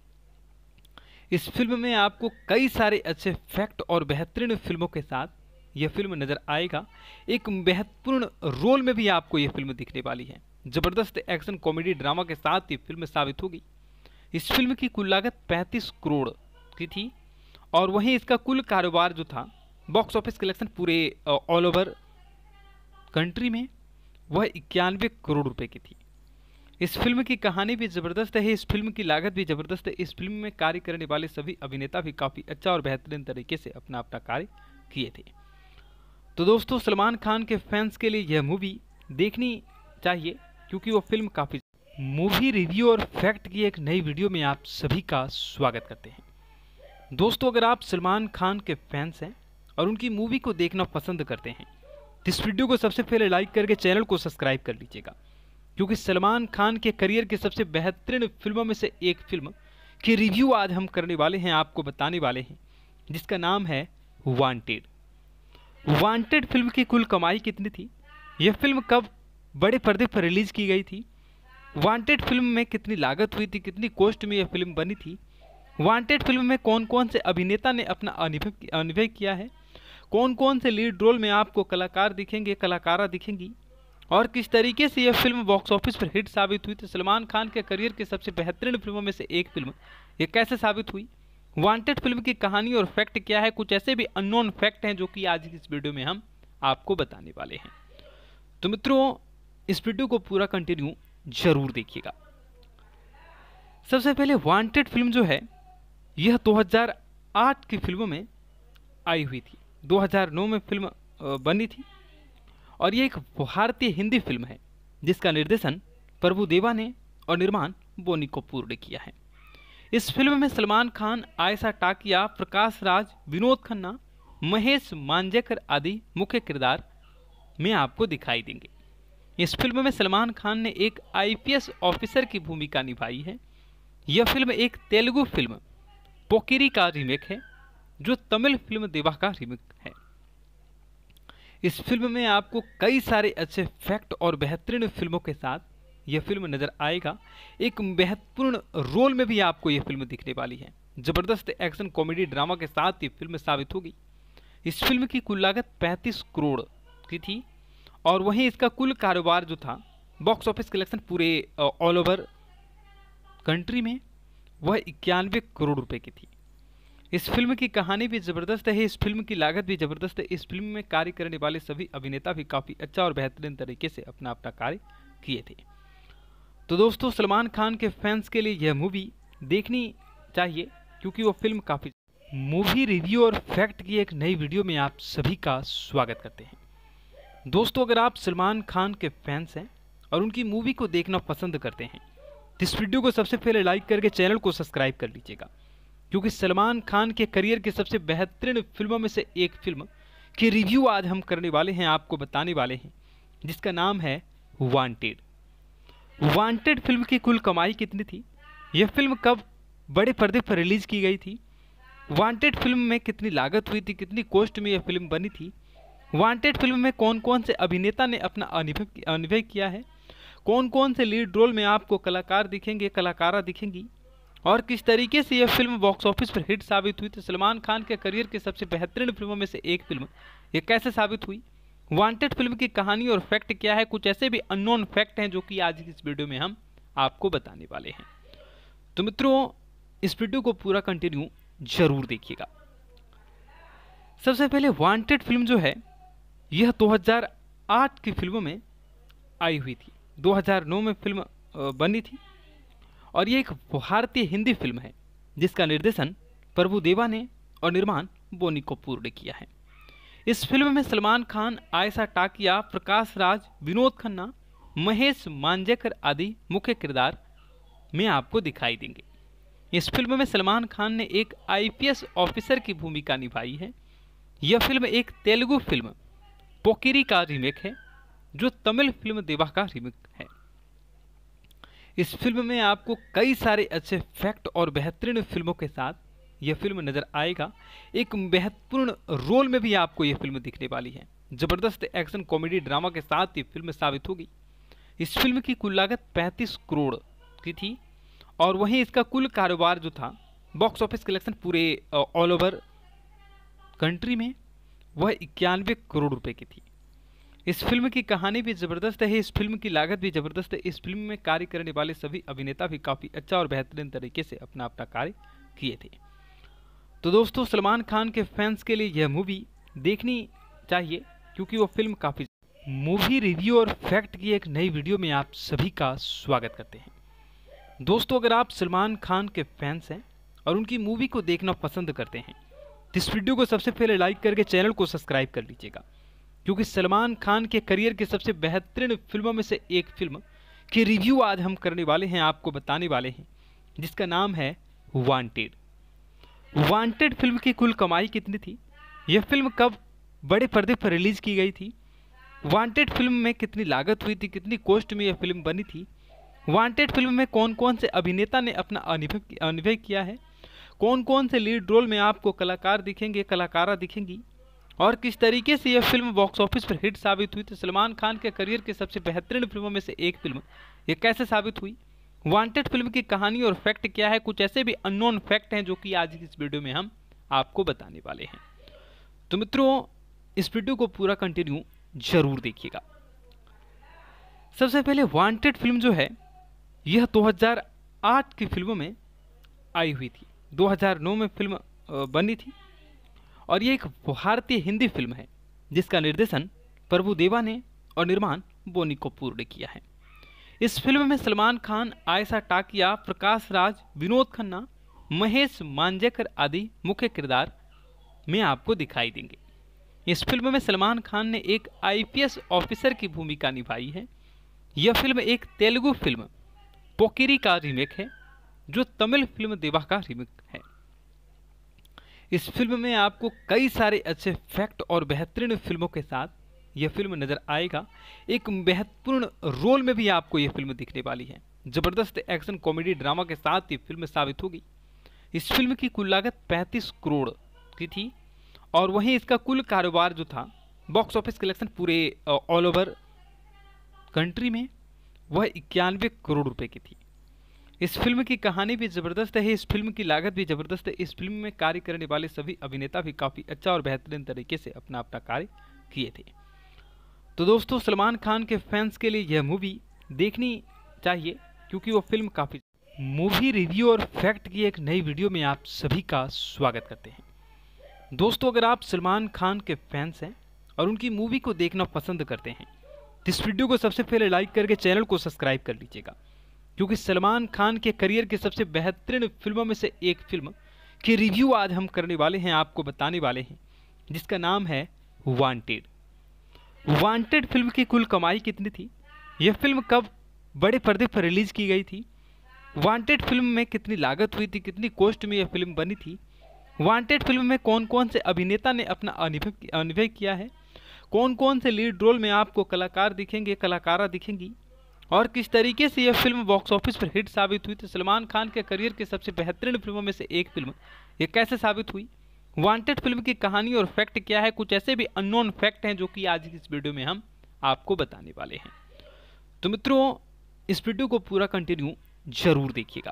इस फिल्म में आपको कई सारे अच्छे फैक्ट और बेहतरीन फिल्मों के साथ यह फिल्म नजर आएगा। एक महत्वपूर्ण रोल में भी आपको यह फिल्म दिखने वाली है। जबरदस्त एक्शन कॉमेडी ड्रामा के साथ ये फिल्म साबित होगी। इस फिल्म की कुल लागत 35 करोड़ की थी और वहीं इसका कुल कारोबार जो था, बॉक्स ऑफिस कलेक्शन पूरे ऑल ओवर कंट्री में, वह 91 करोड़ रुपए की थी। इस फिल्म की कहानी भी ज़बरदस्त है, इस फिल्म की लागत भी ज़बरदस्त है, इस फिल्म में कार्य करने वाले सभी अभिनेता भी काफ़ी अच्छा और बेहतरीन तरीके से अपना अपना कार्य किए थे। तो दोस्तों, सलमान खान के फैंस के लिए यह मूवी देखनी चाहिए क्योंकि वो फिल्म काफ़ी। मूवी रिव्यू और फैक्ट की एक नई वीडियो में आप सभी का स्वागत करते हैं। दोस्तों, अगर आप सलमान खान के फैंस हैं और उनकी मूवी को देखना पसंद करते हैं तो इस वीडियो को सबसे पहले लाइक करके चैनल को सब्सक्राइब कर लीजिएगा, क्योंकि सलमान खान के करियर की सबसे बेहतरीन फिल्मों में से एक फिल्म की रिव्यू आज हम करने वाले हैं, आपको बताने वाले हैं, जिसका नाम है वांटेड। वांटेड फिल्म की कुल कमाई कितनी थी, यह फिल्म कब बड़े पर्दे पर रिलीज की गई थी, वांटेड फिल्म में कितनी लागत हुई थी, कितनी कॉस्ट में यह फिल्म बनी थी, वांटेड फिल्म में कौन कौन से अभिनेता ने अपना अनुभव किया है, कौन कौन से लीड रोल में आपको कलाकार दिखेंगे, कलाकारा दिखेंगी, और किस तरीके से यह फिल्म बॉक्स ऑफिस पर हिट साबित हुई। तो सलमान खान के करियर के सबसे बेहतरीन फिल्मों में से एक फिल्म ये कैसे साबित हुई, वांटेड फिल्म की कहानी और फैक्ट क्या है, कुछ ऐसे भी अननोन फैक्ट हैं जो कि आज की इस वीडियो में हम आपको बताने वाले हैं। तो मित्रों, इस वीडियो को पूरा कंटिन्यू जरूर देखिएगा। सबसे पहले वांटेड फिल्म जो है यह 2008 की फिल्मों में आई हुई थी। 2009 में फिल्म बनी थी और ये एक भारतीय हिंदी फिल्म है जिसका निर्देशन प्रभुदेवा ने और निर्माण बोनी कपूर ने किया है। इस फिल्म में सलमान खान, आयशा टाकिया, प्रकाश राज, विनोद खन्ना, महेश मांजरेकर आदि मुख्य किरदार में आपको दिखाई देंगे। इस फिल्म में सलमान खान ने एक आईपीएस ऑफिसर की भूमिका निभाई है। यह फिल्म एक तेलुगु फिल्म पोकिरी का रीमेक है, जो तमिल फिल्म देवा का रीमेक है। इस फिल्म में आपको कई सारे अच्छे फैक्ट और बेहतरीन फिल्मों के साथ यह फिल्म नजर आएगा। एक महत्वपूर्ण रोल में भी आपको यह फिल्म दिखने वाली है। जबरदस्त एक्शन कॉमेडी ड्रामा के साथ ये फिल्म साबित होगी। इस फिल्म की कुल लागत 35 करोड़ की थी और वहीं इसका कुल कारोबार जो था, बॉक्स ऑफिस कलेक्शन पूरे ऑल ओवर कंट्री में, वह 91 करोड़ रुपए की थी। इस फिल्म की कहानी भी जबरदस्त है, इस फिल्म की लागत भी जबरदस्त है। इस फिल्म में कार्य करने वाले सभी अभिनेता भी काफ़ी अच्छा और बेहतरीन तरीके से अपना अपना कार्य किए थे। तो दोस्तों, सलमान खान के फैंस के लिए यह मूवी देखनी चाहिए, क्योंकि वो फिल्म काफ़ी। मूवी रिव्यू और फैक्ट की एक नई वीडियो में आप सभी का स्वागत करते हैं। दोस्तों, अगर आप सलमान खान के फैंस हैं और उनकी मूवी को देखना पसंद करते हैं तो इस वीडियो को सबसे पहले लाइक करके चैनल को सब्सक्राइब कर लीजिएगा, क्योंकि सलमान खान के करियर की सबसे बेहतरीन फिल्मों में से एक फिल्म की रिव्यू आज हम करने वाले हैं, आपको बताने वाले हैं, जिसका नाम है वांटेड। वांटेड फिल्म की कुल कमाई कितनी थी, यह फिल्म कब बड़े पर्दे पर रिलीज की गई थी, वांटेड फिल्म में कितनी लागत हुई थी, कितनी कॉस्ट में यह फिल्म बनी थी, वांटेड फिल्म में कौन कौन से अभिनेता ने अपना अनुभव किया है, कौन कौन से लीड रोल में आपको कलाकार दिखेंगे, कलाकारा दिखेंगी, और किस तरीके से यह फिल्म बॉक्स ऑफिस पर हिट साबित हुई। तो सलमान खान के करियर के सबसे बेहतरीन फिल्मों में से एक फिल्म ये कैसे साबित हुई, वांटेड फिल्म की कहानी और फैक्ट क्या है, कुछ ऐसे भी अननोन फैक्ट हैं जो कि आज की इस वीडियो में हम आपको बताने वाले हैं। तो मित्रों, इस वीडियो को पूरा कंटिन्यू जरूर देखिएगा। सबसे पहले वांटेड फिल्म जो है यह 2008 की फिल्मों में आई हुई थी। 2009 में फिल्म बनी थी और ये एक भारतीय हिंदी फिल्म है जिसका निर्देशन प्रभुदेवा ने और निर्माण बोनी कपूर ने किया है। इस फिल्म में सलमान खान, आयशा टाकिया, प्रकाश राज, विनोद खन्ना, महेश मांजरेकर आदि मुख्य किरदार में आपको दिखाई देंगे। इस फिल्म में सलमान खान ने एक आईपीएस ऑफिसर की भूमिका निभाई है। यह फिल्म एक तेलुगु फिल्म पोकिरी का रीमेक है, जो तमिल फिल्म देवा का रीमेक है। इस फिल्म में आपको कई सारे अच्छे फैक्ट और बेहतरीन फिल्मों के साथ यह फिल्म नजर आएगा। एक महत्वपूर्ण रोल में भी आपको यह फिल्म दिखने वाली है। जबरदस्त एक्शन कॉमेडी ड्रामा के साथ ये फिल्म साबित होगी। इस फिल्म की कुल लागत 35 करोड़ की थी और वहीं इसका कुल कारोबार जो था, बॉक्स ऑफिस कलेक्शन पूरे ऑल ओवर कंट्री में, वह 91 करोड़ रुपए की थी। इस फिल्म की कहानी भी जबरदस्त है, इस फिल्म की लागत भी जबरदस्त है। इस फिल्म में कार्य करने वाले सभी अभिनेता भी काफ़ी अच्छा और बेहतरीन तरीके से अपना अपना कार्य किए थे। तो दोस्तों, सलमान खान के फैंस के लिए यह मूवी देखनी चाहिए, क्योंकि वो फिल्म काफ़ी। मूवी रिव्यू और फैक्ट की एक नई वीडियो में आप सभी का स्वागत करते हैं। दोस्तों, अगर आप सलमान खान के फैंस हैं और उनकी मूवी को देखना पसंद करते हैं तो इस वीडियो को सबसे पहले लाइक करके चैनल को सब्सक्राइब कर लीजिएगा, क्योंकि सलमान खान के करियर की सबसे बेहतरीन फिल्मों में से एक फिल्म कि रिव्यू आज हम करने वाले हैं, आपको बताने वाले हैं, जिसका नाम है वांटेड। वांटेड फिल्म की कुल कमाई कितनी थी, यह फिल्म कब बड़े पर्दे पर रिलीज की गई थी, वांटेड फिल्म में कितनी लागत हुई थी, कितनी कॉस्ट में यह फिल्म बनी थी, वांटेड फिल्म में कौन कौन से अभिनेता ने अपना अभिनय किया है, कौन कौन से लीड रोल में आपको कलाकार दिखेंगे, कलाकारा दिखेंगी, और किस तरीके से यह फिल्म बॉक्स ऑफिस पर हिट साबित हुई थी। सलमान खान के करियर के सबसे बेहतरीन फिल्मों में से एक फिल्म यह कैसे साबित हुई, वांटेड फिल्म की कहानी और फैक्ट क्या है, कुछ ऐसे भी अननोन फैक्ट हैं जो कि आज की इस वीडियो में हम आपको बताने वाले हैं। तो मित्रों, इस वीडियो को पूरा कंटिन्यू जरूर देखिएगा। सबसे पहले वांटेड फिल्म जो है यह 2008 की फिल्मों में आई हुई थी। 2009 में फिल्म बनी थी और ये एक भारतीय हिंदी फिल्म है जिसका निर्देशन प्रभुदेवा ने और निर्माण बोनी कपूर ने किया है। इस फिल्म में सलमान खान, आयशा टाकिया, प्रकाश राज, विनोद खन्ना, महेश मांजरेकर आदि मुख्य किरदार में आपको दिखाई देंगे। इस फिल्म में सलमान खान ने एक आईपीएस ऑफिसर की भूमिका निभाई है। यह फिल्म एक तेलुगु फिल्म पोकिरी का रीमेक है जो तमिल फिल्म देवा का रीमेक है। इस फिल्म में आपको कई सारे अच्छे फैक्ट और बेहतरीन फिल्मों के साथ यह फिल्म नजर आएगा। एक महत्वपूर्ण रोल में भी आपको यह फिल्म दिखने वाली है। जबरदस्त एक्शन कॉमेडी ड्रामा के साथ ये फिल्म साबित होगी। इस फिल्म की कुल लागत 35 करोड़ की थी और वहीं इसका कुल कारोबार जो था, बॉक्स ऑफिस कलेक्शन पूरे ऑल ओवर कंट्री में, वह 91 करोड़ रुपए की थी। इस फिल्म की कहानी भी जबरदस्त है, इस फिल्म की लागत भी जबरदस्त है। इस फिल्म में कार्य करने वाले सभी अभिनेता भी काफी अच्छा और बेहतरीन तरीके से अपना कार्य किए थे। तो दोस्तों, सलमान खान के फैंस के लिए यह मूवी देखनी चाहिए क्योंकि वो फिल्म काफी। मूवी रिव्यू और फैक्ट की एक नई वीडियो में आप सभी का स्वागत करते हैं। दोस्तों, अगर आप सलमान खान के फैंस हैं और उनकी मूवी को देखना पसंद करते हैं तो इस वीडियो को सबसे पहले लाइक करके चैनल को सब्सक्राइब कर लीजिएगा क्योंकि सलमान खान के करियर के सबसे बेहतरीन फिल्मों में से एक फिल्म की रिव्यू आज हम करने वाले हैं, आपको बताने वाले हैं, जिसका नाम है वांटेड। वांटेड फिल्म की कुल कमाई कितनी थी, यह फिल्म कब बड़े पर्दे पर रिलीज की गई थी, वांटेड फिल्म में कितनी लागत हुई थी, कितनी कॉस्ट में यह फिल्म बनी थी, वांटेड फिल्म में कौन कौन से अभिनेता ने अपना अभिनय किया है, कौन कौन से लीड रोल में आपको कलाकार दिखेंगे, कलाकारा दिखेंगी, और किस तरीके से यह फिल्म बॉक्स ऑफिस पर हिट साबित हुई थी। सलमान खान के करियर के सबसे बेहतरीन फिल्मों में से एक फिल्म यह कैसे साबित हुई, वांटेड फिल्म की कहानी और फैक्ट क्या है, कुछ ऐसे भी अननोन फैक्ट हैं जो कि आज की इस वीडियो में हम आपको बताने वाले हैं। तो मित्रों, इस वीडियो को पूरा कंटिन्यू जरूर देखिएगा।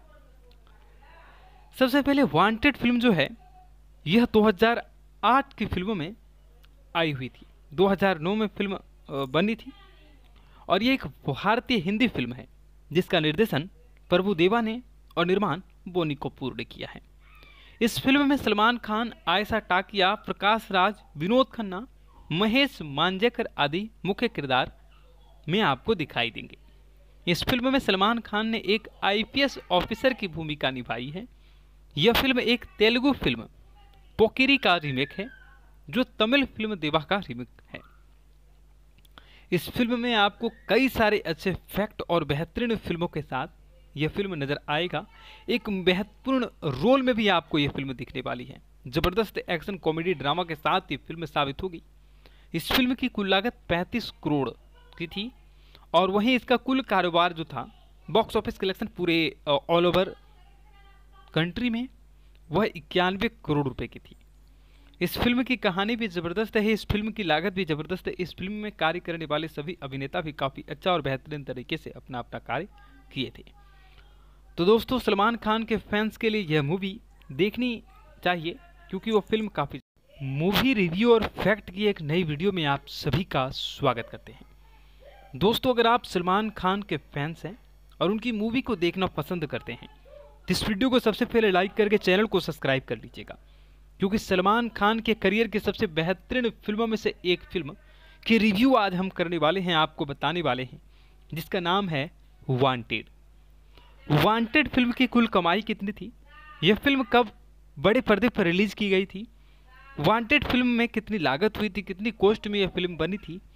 सबसे पहले वांटेड फिल्म जो है यह 2008 की फिल्मों में आई हुई थी। 2009 में फिल्म बनी थी और ये एक भारतीय हिंदी फिल्म है जिसका निर्देशन प्रभुदेवा ने और निर्माण बोनी कपूर ने किया है। इस फिल्म में सलमान खान, आयशा टाकिया, प्रकाश राज, विनोद खन्ना, महेश मांजरेकर आदि मुख्य किरदार में आपको दिखाई देंगे। इस फिल्म में सलमान खान ने एक आईपीएस ऑफिसर की भूमिका निभाई है। यह फिल्म एक तेलुगु फिल्म पोकिरी का रीमेक है जो तमिल फिल्म देवा का रीमेक है। इस फिल्म में आपको कई सारे अच्छे फैक्ट और बेहतरीन फिल्मों के साथ यह फिल्म नजर आएगा। एक महत्वपूर्ण रोल में भी आपको यह फिल्म दिखने वाली है। जबरदस्त एक्शन कॉमेडी ड्रामा के साथ ये फिल्म साबित होगी। इस फिल्म की कुल लागत 35 करोड़ की थी और वहीं इसका कुल कारोबार जो था, बॉक्स ऑफिस कलेक्शन पूरे ऑल ओवर कंट्री में, वह 91 करोड़ रुपए की थी। इस फिल्म की कहानी भी जबरदस्त है, इस फिल्म की लागत भी जबरदस्त है। इस फिल्म में कार्य करने वाले सभी अभिनेता भी काफी अच्छा और बेहतरीन तरीके से अपना कार्य किए थे। तो दोस्तों, सलमान खान के फैंस के लिए यह मूवी देखनी चाहिए क्योंकि वो फिल्म काफी। मूवी रिव्यू और फैक्ट की एक नई वीडियो में आप सभी का स्वागत करते हैं। दोस्तों, अगर आप सलमान खान के फैंस हैं और उनकी मूवी को देखना पसंद करते हैं तो इस वीडियो को सबसे पहले लाइक करके चैनल को सब्सक्राइब कर लीजिएगा क्योंकि सलमान खान के करियर के सबसे बेहतरीन फिल्मों में से एक फिल्म की रिव्यू आज हम करने वाले हैं, आपको बताने वाले हैं, जिसका नाम है वांटेड। वांटेड फिल्म की कुल कमाई कितनी थी, यह फिल्म कब बड़े पर्दे पर रिलीज की गई थी, वांटेड फिल्म में कितनी लागत हुई थी, कितनी कॉस्ट में यह फिल्म बनी थी,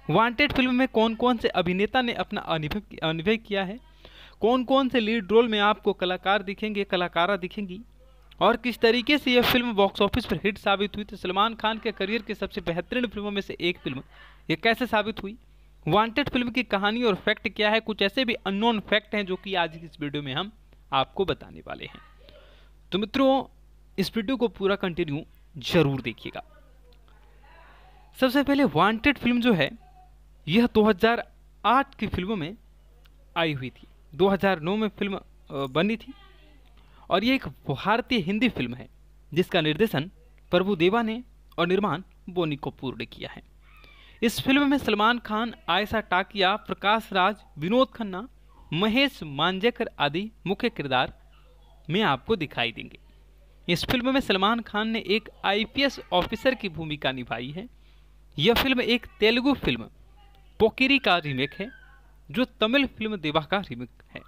वांटेड फिल्म में कौन कौन से अभिनेता ने अपना अभिनय किया है, कौन कौन से लीड रोल में आपको कलाकार दिखेंगे, कलाकारा दिखेंगी, और किस तरीके से यह फिल्म बॉक्स ऑफिस पर हिट साबित हुई। तो सलमान खान के करियर की सबसे बेहतरीन फिल्मों में से एक फिल्म ये कैसे साबित हुई, वांटेड फिल्म की कहानी और फैक्ट क्या है, कुछ ऐसे भी अननोन फैक्ट हैं जो कि आज की इस वीडियो में हम आपको बताने वाले हैं। तो मित्रों, इस वीडियो को पूरा कंटिन्यू जरूर देखिएगा। सबसे पहले वांटेड फिल्म जो है यह 2008 की फिल्मों में आई हुई थी। 2009 में फिल्म बनी थी और ये एक भारतीय हिंदी फिल्म है जिसका निर्देशन प्रभुदेवा ने और निर्माण बोनी कपूर ने किया है। इस फिल्म में सलमान खान, आयशा टाकिया, प्रकाश राज, विनोद खन्ना, महेश मांजरेकर आदि मुख्य किरदार में आपको दिखाई देंगे। इस फिल्म में सलमान खान ने एक आईपीएस ऑफिसर की भूमिका निभाई है। यह फिल्म एक तेलुगु फिल्म पोकिरी का रीमेक है जो तमिल फिल्म देवा का रीमेक है।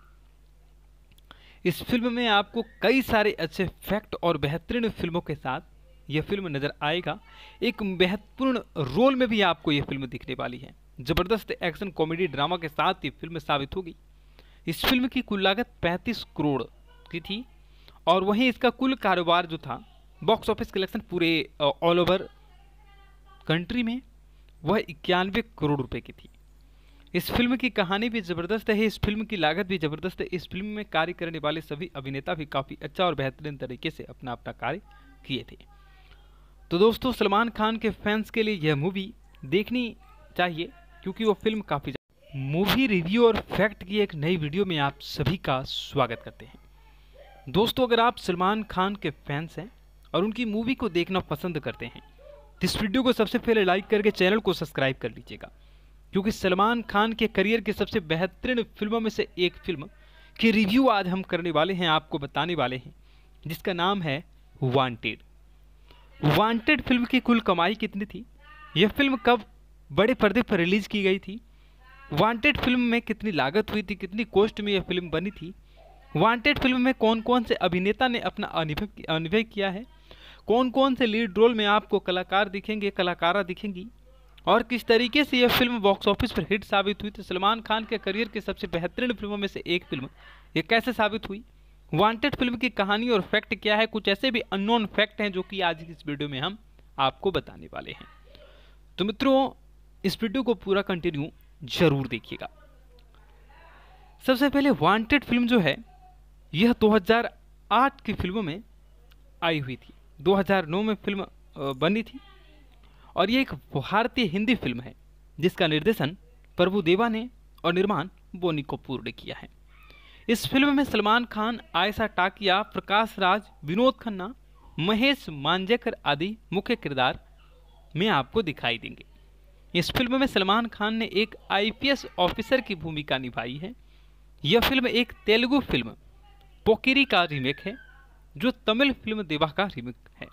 इस फिल्म में आपको कई सारे अच्छे फैक्ट और बेहतरीन फिल्मों के साथ यह फिल्म नजर आएगा। एक महत्वपूर्ण रोल में भी आपको यह फिल्म दिखने वाली है। जबरदस्त एक्शन कॉमेडी ड्रामा के साथ ये फिल्म साबित होगी। इस फिल्म की कुल लागत 35 करोड़ की थी और वहीं इसका कुल कारोबार जो था, बॉक्स ऑफिस कलेक्शन पूरे ऑल ओवर कंट्री में, वह 91 करोड़ रुपए की थी। इस फिल्म की कहानी भी जबरदस्त है, इस फिल्म की लागत भी जबरदस्त है। इस फिल्म में कार्य करने वाले सभी अभिनेता भी काफ़ी अच्छा और बेहतरीन तरीके से अपना अपना कार्य किए थे। तो दोस्तों, सलमान खान के फैंस के लिए यह मूवी देखनी चाहिए क्योंकि वो फिल्म काफ़ी मूवी रिव्यू और फैक्ट की एक नई वीडियो में आप सभी का स्वागत करते हैं। दोस्तों, अगर आप सलमान खान के फैंस हैं और उनकी मूवी को देखना पसंद करते हैं तो इस वीडियो को सबसे पहले लाइक करके चैनल को सब्सक्राइब कर लीजिएगा क्योंकि सलमान खान के करियर की सबसे बेहतरीन फिल्मों में से एक फिल्म की रिव्यू आज हम करने वाले हैं, आपको बताने वाले हैं, जिसका नाम है वांटेड। वांटेड फिल्म की कुल कमाई कितनी थी, यह फिल्म कब बड़े पर्दे पर रिलीज की गई थी, वांटेड फिल्म में कितनी लागत हुई थी, कितनी कॉस्ट में यह फिल्म बनी थी, वांटेड फिल्म में कौन कौन से अभिनेता ने अपना अभिनय किया है, कौन कौन से लीड रोल में आपको कलाकार दिखेंगे, कलाकारा दिखेंगी, और किस तरीके से यह फिल्म बॉक्स ऑफिस पर हिट साबित हुई। तो सलमान खान के करियर की सबसे बेहतरीन फिल्मों में से एक फिल्म ये कैसे साबित हुई, वांटेड फिल्म की कहानी और फैक्ट क्या है, कुछ ऐसे भी अननोन फैक्ट हैं जो कि आज की इस वीडियो में हम आपको बताने वाले हैं। तो मित्रों, इस वीडियो को पूरा कंटिन्यू जरूर देखिएगा। सबसे पहले वांटेड फिल्म जो है यह 2008 की फिल्मों में आई हुई थी। 2009 में फिल्म बनी थी और ये एक भारतीय हिंदी फिल्म है जिसका निर्देशन प्रभुदेवा ने और निर्माण बोनी कपूर ने किया है। इस फिल्म में सलमान खान, आयशा टाकिया, प्रकाश राज, विनोद खन्ना, महेश मांजरेकर आदि मुख्य किरदार में आपको दिखाई देंगे। इस फिल्म में सलमान खान ने एक आईपीएस ऑफिसर की भूमिका निभाई है। यह फिल्म एक तेलुगु फिल्म पोकिरी का रीमेक है जो तमिल फिल्म देवा का रीमेक है।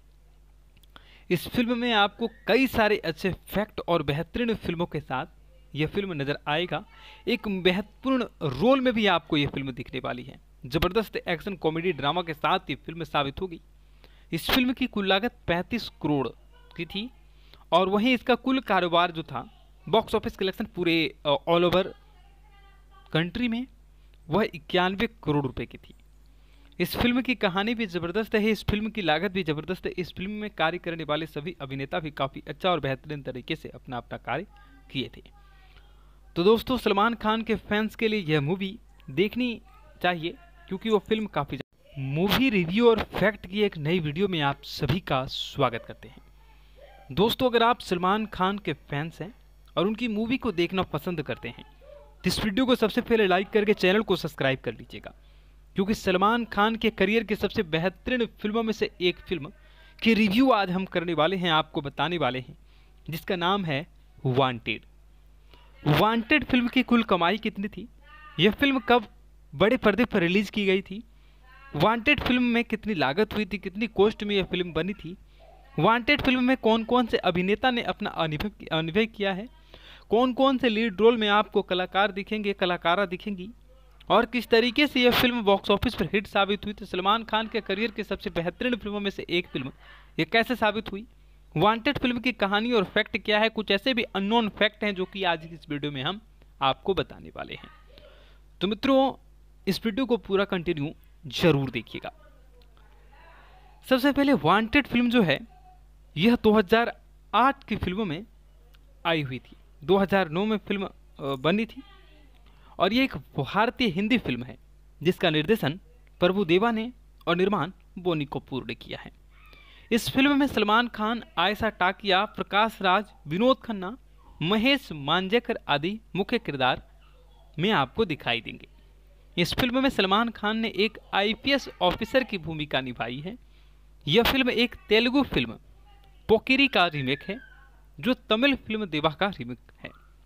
इस फिल्म में आपको कई सारे अच्छे फैक्ट और बेहतरीन फिल्मों के साथ यह फिल्म नजर आएगा। एक महत्वपूर्ण रोल में भी आपको यह फिल्म दिखने वाली है। जबरदस्त एक्शन कॉमेडी ड्रामा के साथ ये फिल्म साबित होगी। इस फिल्म की कुल लागत 35 करोड़ की थी और वहीं इसका कुल कारोबार जो था, बॉक्स ऑफिस कलेक्शन पूरे ऑल ओवर कंट्री में, वह 91 करोड़ रुपए की थी। इस फिल्म की कहानी भी जबरदस्त है, इस फिल्म की लागत भी जबरदस्त है। इस फिल्म में कार्य करने वाले सभी अभिनेता भी काफ़ी अच्छा और बेहतरीन तरीके से अपना अपना कार्य किए थे। तो दोस्तों, सलमान खान के फैंस के लिए यह मूवी देखनी चाहिए क्योंकि वो फिल्म काफ़ी मूवी रिव्यू और फैक्ट की एक नई वीडियो में आप सभी का स्वागत करते हैं। दोस्तों, अगर आप सलमान खान के फैंस हैं और उनकी मूवी को देखना पसंद करते हैं तो इस वीडियो को सबसे पहले लाइक करके चैनल को सब्सक्राइब कर लीजिएगा क्योंकि सलमान खान के करियर की सबसे बेहतरीन फिल्मों में से एक फिल्म की रिव्यू आज हम करने वाले हैं, आपको बताने वाले हैं, जिसका नाम है वांटेड। वांटेड फिल्म की कुल कमाई कितनी थी, यह फिल्म कब बड़े पर्दे पर रिलीज की गई थी, वांटेड फिल्म में कितनी लागत हुई थी, कितनी कॉस्ट में यह फिल्म बनी थी, वांटेड फिल्म में कौन कौन से अभिनेता ने अपना अभिनय किया है, कौन कौन से लीड रोल में आपको कलाकार दिखेंगे, कलाकारा दिखेंगी, और किस तरीके से यह फिल्म बॉक्स ऑफिस पर हिट साबित हुई। तो सलमान खान के करियर की सबसे बेहतरीन फिल्मों में से एक फिल्म ये कैसे साबित हुई, वांटेड फिल्म की कहानी और फैक्ट क्या है, कुछ ऐसे भी अननोन फैक्ट हैं जो कि आज की इस वीडियो में हम आपको बताने वाले हैं। तो मित्रों, इस वीडियो को पूरा कंटिन्यू जरूर देखिएगा। सबसे पहले वांटेड फिल्म जो है यह 2008 की फिल्मों में आई हुई थी। 2009 में फिल्म बनी थी और ये एक भारतीय हिंदी फिल्म है जिसका निर्देशन प्रभुदेवा ने और निर्माण बोनी कपूर ने किया है। इस फिल्म में सलमान खान, आयशा टाकिया, प्रकाश राज, विनोद खन्ना, महेश मांजरेकर आदि मुख्य किरदार में आपको दिखाई देंगे। इस फिल्म में सलमान खान ने एक आईपीएस ऑफिसर की भूमिका निभाई है। यह फिल्म एक तेलुगु फिल्म पोकिरी का रीमेक है जो तमिल फिल्म देवा का रीमेक है।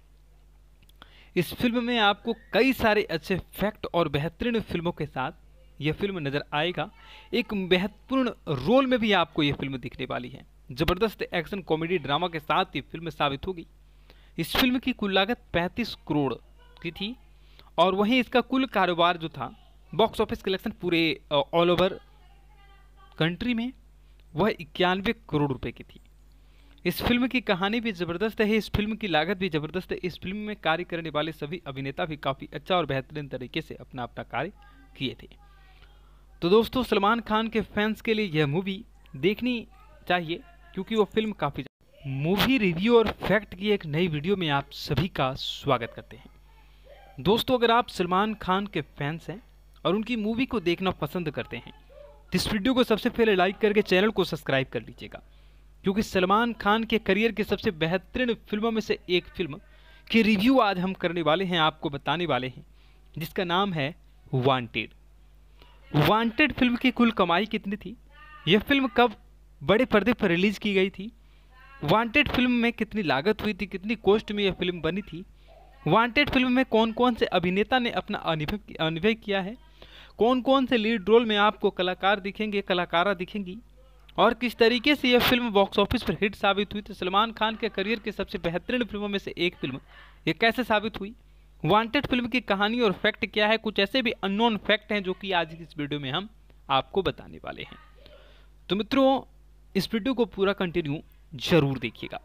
इस फिल्म में आपको कई सारे अच्छे फैक्ट और बेहतरीन फिल्मों के साथ यह फिल्म नजर आएगा। एक महत्वपूर्ण रोल में भी आपको यह फिल्म दिखने वाली है। जबरदस्त एक्शन कॉमेडी ड्रामा के साथ ये फिल्म साबित होगी। इस फिल्म की कुल लागत 35 करोड़ की थी और वहीं इसका कुल कारोबार जो था, बॉक्स ऑफिस कलेक्शन पूरे ऑल ओवर कंट्री में, वह 91 करोड़ रुपए की थी। इस फिल्म की कहानी भी जबरदस्त है, इस फिल्म की लागत भी जबरदस्त है। इस फिल्म में कार्य करने वाले सभी अभिनेता भी काफी अच्छा और बेहतरीन तरीके से अपना अपना कार्य किए थे। तो दोस्तों, सलमान खान के फैंस के लिए यह मूवी देखनी चाहिए क्योंकि वो फिल्म काफी। मूवी रिव्यू और फैक्ट की एक नई वीडियो में आप सभी का स्वागत करते हैं। दोस्तों, अगर आप सलमान खान के फैंस हैं और उनकी मूवी को देखना पसंद करते हैं तो इस वीडियो को सबसे पहले लाइक करके चैनल को सब्सक्राइब कर लीजिएगा क्योंकि सलमान खान के करियर की सबसे बेहतरीन फिल्मों में से एक फिल्म की रिव्यू आज हम करने वाले हैं, आपको बताने वाले हैं, जिसका नाम है वांटेड। वांटेड फिल्म की कुल कमाई कितनी थी, यह फिल्म कब बड़े पर्दे पर रिलीज की गई थी, वांटेड फिल्म में कितनी लागत हुई थी, कितनी कॉस्ट में यह फिल्म बनी थी, वांटेड फिल्म में कौन कौन से अभिनेता ने अपना अभिनय किया है, कौन कौन से लीड रोल में आपको कलाकार दिखेंगे, कलाकारा दिखेंगी और किस तरीके से यह फिल्म बॉक्स ऑफिस पर हिट साबित हुई। तो सलमान खान के करियर की सबसे बेहतरीन फिल्मों में से एक फिल्म ये कैसे साबित हुई, वांटेड फिल्म की कहानी और फैक्ट क्या है, कुछ ऐसे भी अननोन फैक्ट हैं जो कि आज की इस वीडियो में हम आपको बताने वाले हैं। तो मित्रों, इस वीडियो को पूरा कंटिन्यू जरूर देखिएगा।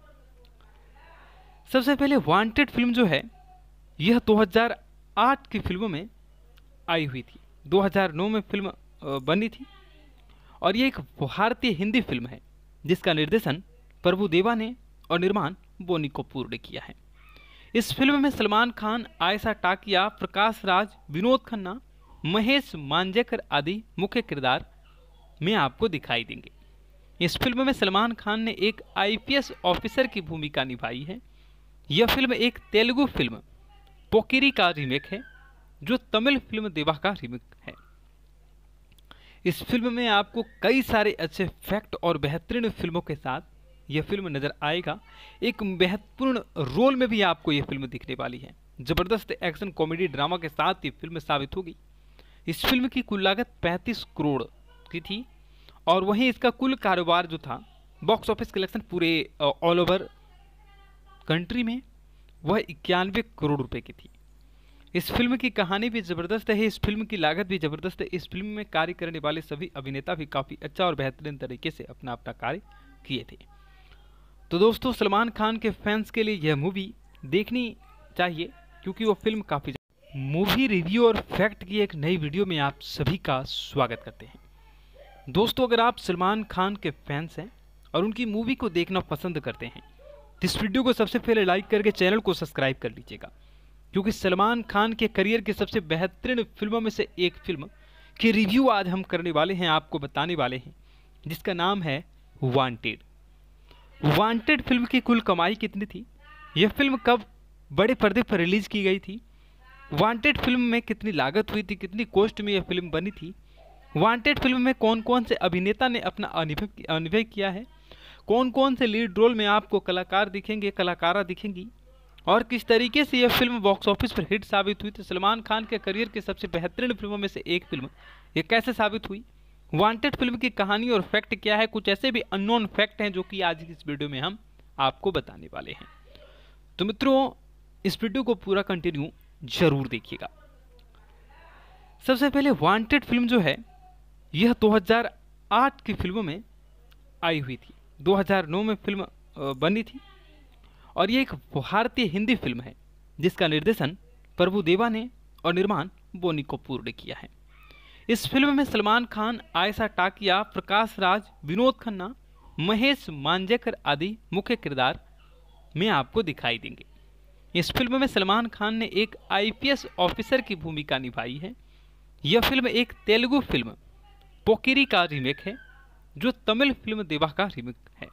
सबसे पहले वांटेड फिल्म जो है यह 2008 की फिल्मों में आई हुई थी। 2009 में फिल्म बनी थी और ये एक भारतीय हिंदी फिल्म है जिसका निर्देशन प्रभुदेवा ने और निर्माण बोनी कपूर ने किया है। इस फिल्म में सलमान खान, आयशा टाकिया, प्रकाश राज, विनोद खन्ना, महेश मांजरेकर आदि मुख्य किरदार में आपको दिखाई देंगे। इस फिल्म में सलमान खान ने एक आईपीएस ऑफिसर की भूमिका निभाई है। यह फिल्म एक तेलुगु फिल्म पोकिरी का रीमेक है जो तमिल फिल्म देवा का रीमेक है। इस फिल्म में आपको कई सारे अच्छे फैक्ट और बेहतरीन फिल्मों के साथ यह फिल्म नजर आएगा। एक महत्वपूर्ण रोल में भी आपको यह फिल्म दिखने वाली है। जबरदस्त एक्शन कॉमेडी ड्रामा के साथ ये फिल्म साबित होगी। इस फिल्म की कुल लागत 35 करोड़ की थी और वहीं इसका कुल कारोबार जो था, बॉक्स ऑफिस कलेक्शन पूरे ऑल ओवर कंट्री में, वह 91 करोड़ रुपए की थी। इस फिल्म की कहानी भी जबरदस्त है, इस फिल्म की लागत भी जबरदस्त है। इस फिल्म में कार्य करने वाले सभी अभिनेता भी काफी अच्छा और बेहतरीन तरीके से अपना अपना कार्य किए थे। तो दोस्तों, सलमान खान के फैंस के लिए यह मूवी देखनी चाहिए क्योंकि वो फिल्म काफी। मूवी रिव्यू और फैक्ट की एक नई वीडियो में आप सभी का स्वागत करते हैं। दोस्तों, अगर आप सलमान खान के फैंस हैं और उनकी मूवी को देखना पसंद करते हैं तो इस वीडियो को सबसे पहले लाइक करके चैनल को सब्सक्राइब कर लीजिएगा क्योंकि सलमान खान के करियर की सबसे बेहतरीन फिल्मों में से एक फिल्म की रिव्यू आज हम करने वाले हैं, आपको बताने वाले हैं, जिसका नाम है वांटेड। वांटेड फिल्म की कुल कमाई कितनी थी, यह फिल्म कब बड़े पर्दे पर रिलीज की गई थी, वांटेड फिल्म में कितनी लागत हुई थी, कितनी कॉस्ट में यह फिल्म बनी थी, वांटेड फिल्म में कौन कौन से अभिनेता ने अपना अभिनय किया है, कौन कौन से लीड रोल में आपको कलाकार दिखेंगे, कलाकारा दिखेंगी और किस तरीके से यह फिल्म बॉक्स ऑफिस पर हिट साबित हुई। तो सलमान खान के करियर की सबसे बेहतरीन फिल्मों में से एक फिल्म ये कैसे साबित हुई, वांटेड फिल्म की कहानी और फैक्ट क्या है, कुछ ऐसे भी अननोन फैक्ट हैं जो कि आज की इस वीडियो में हम आपको बताने वाले हैं। तो मित्रों, इस वीडियो को पूरा कंटिन्यू जरूर देखिएगा। सबसे पहले वांटेड फिल्म जो है यह 2008 की फिल्मों में आई हुई थी। 2009 में फिल्म बनी थी और ये एक भारतीय हिंदी फिल्म है जिसका निर्देशन प्रभुदेवा ने और निर्माण बोनी कपूर ने किया है। इस फिल्म में सलमान खान, आयशा टाकिया, प्रकाश राज, विनोद खन्ना, महेश मांजरेकर आदि मुख्य किरदार में आपको दिखाई देंगे। इस फिल्म में सलमान खान ने एक आईपीएस ऑफिसर की भूमिका निभाई है। यह फिल्म एक तेलुगु फिल्म पोकिरी का रीमेक है जो तमिल फिल्म देवा का रीमेक है।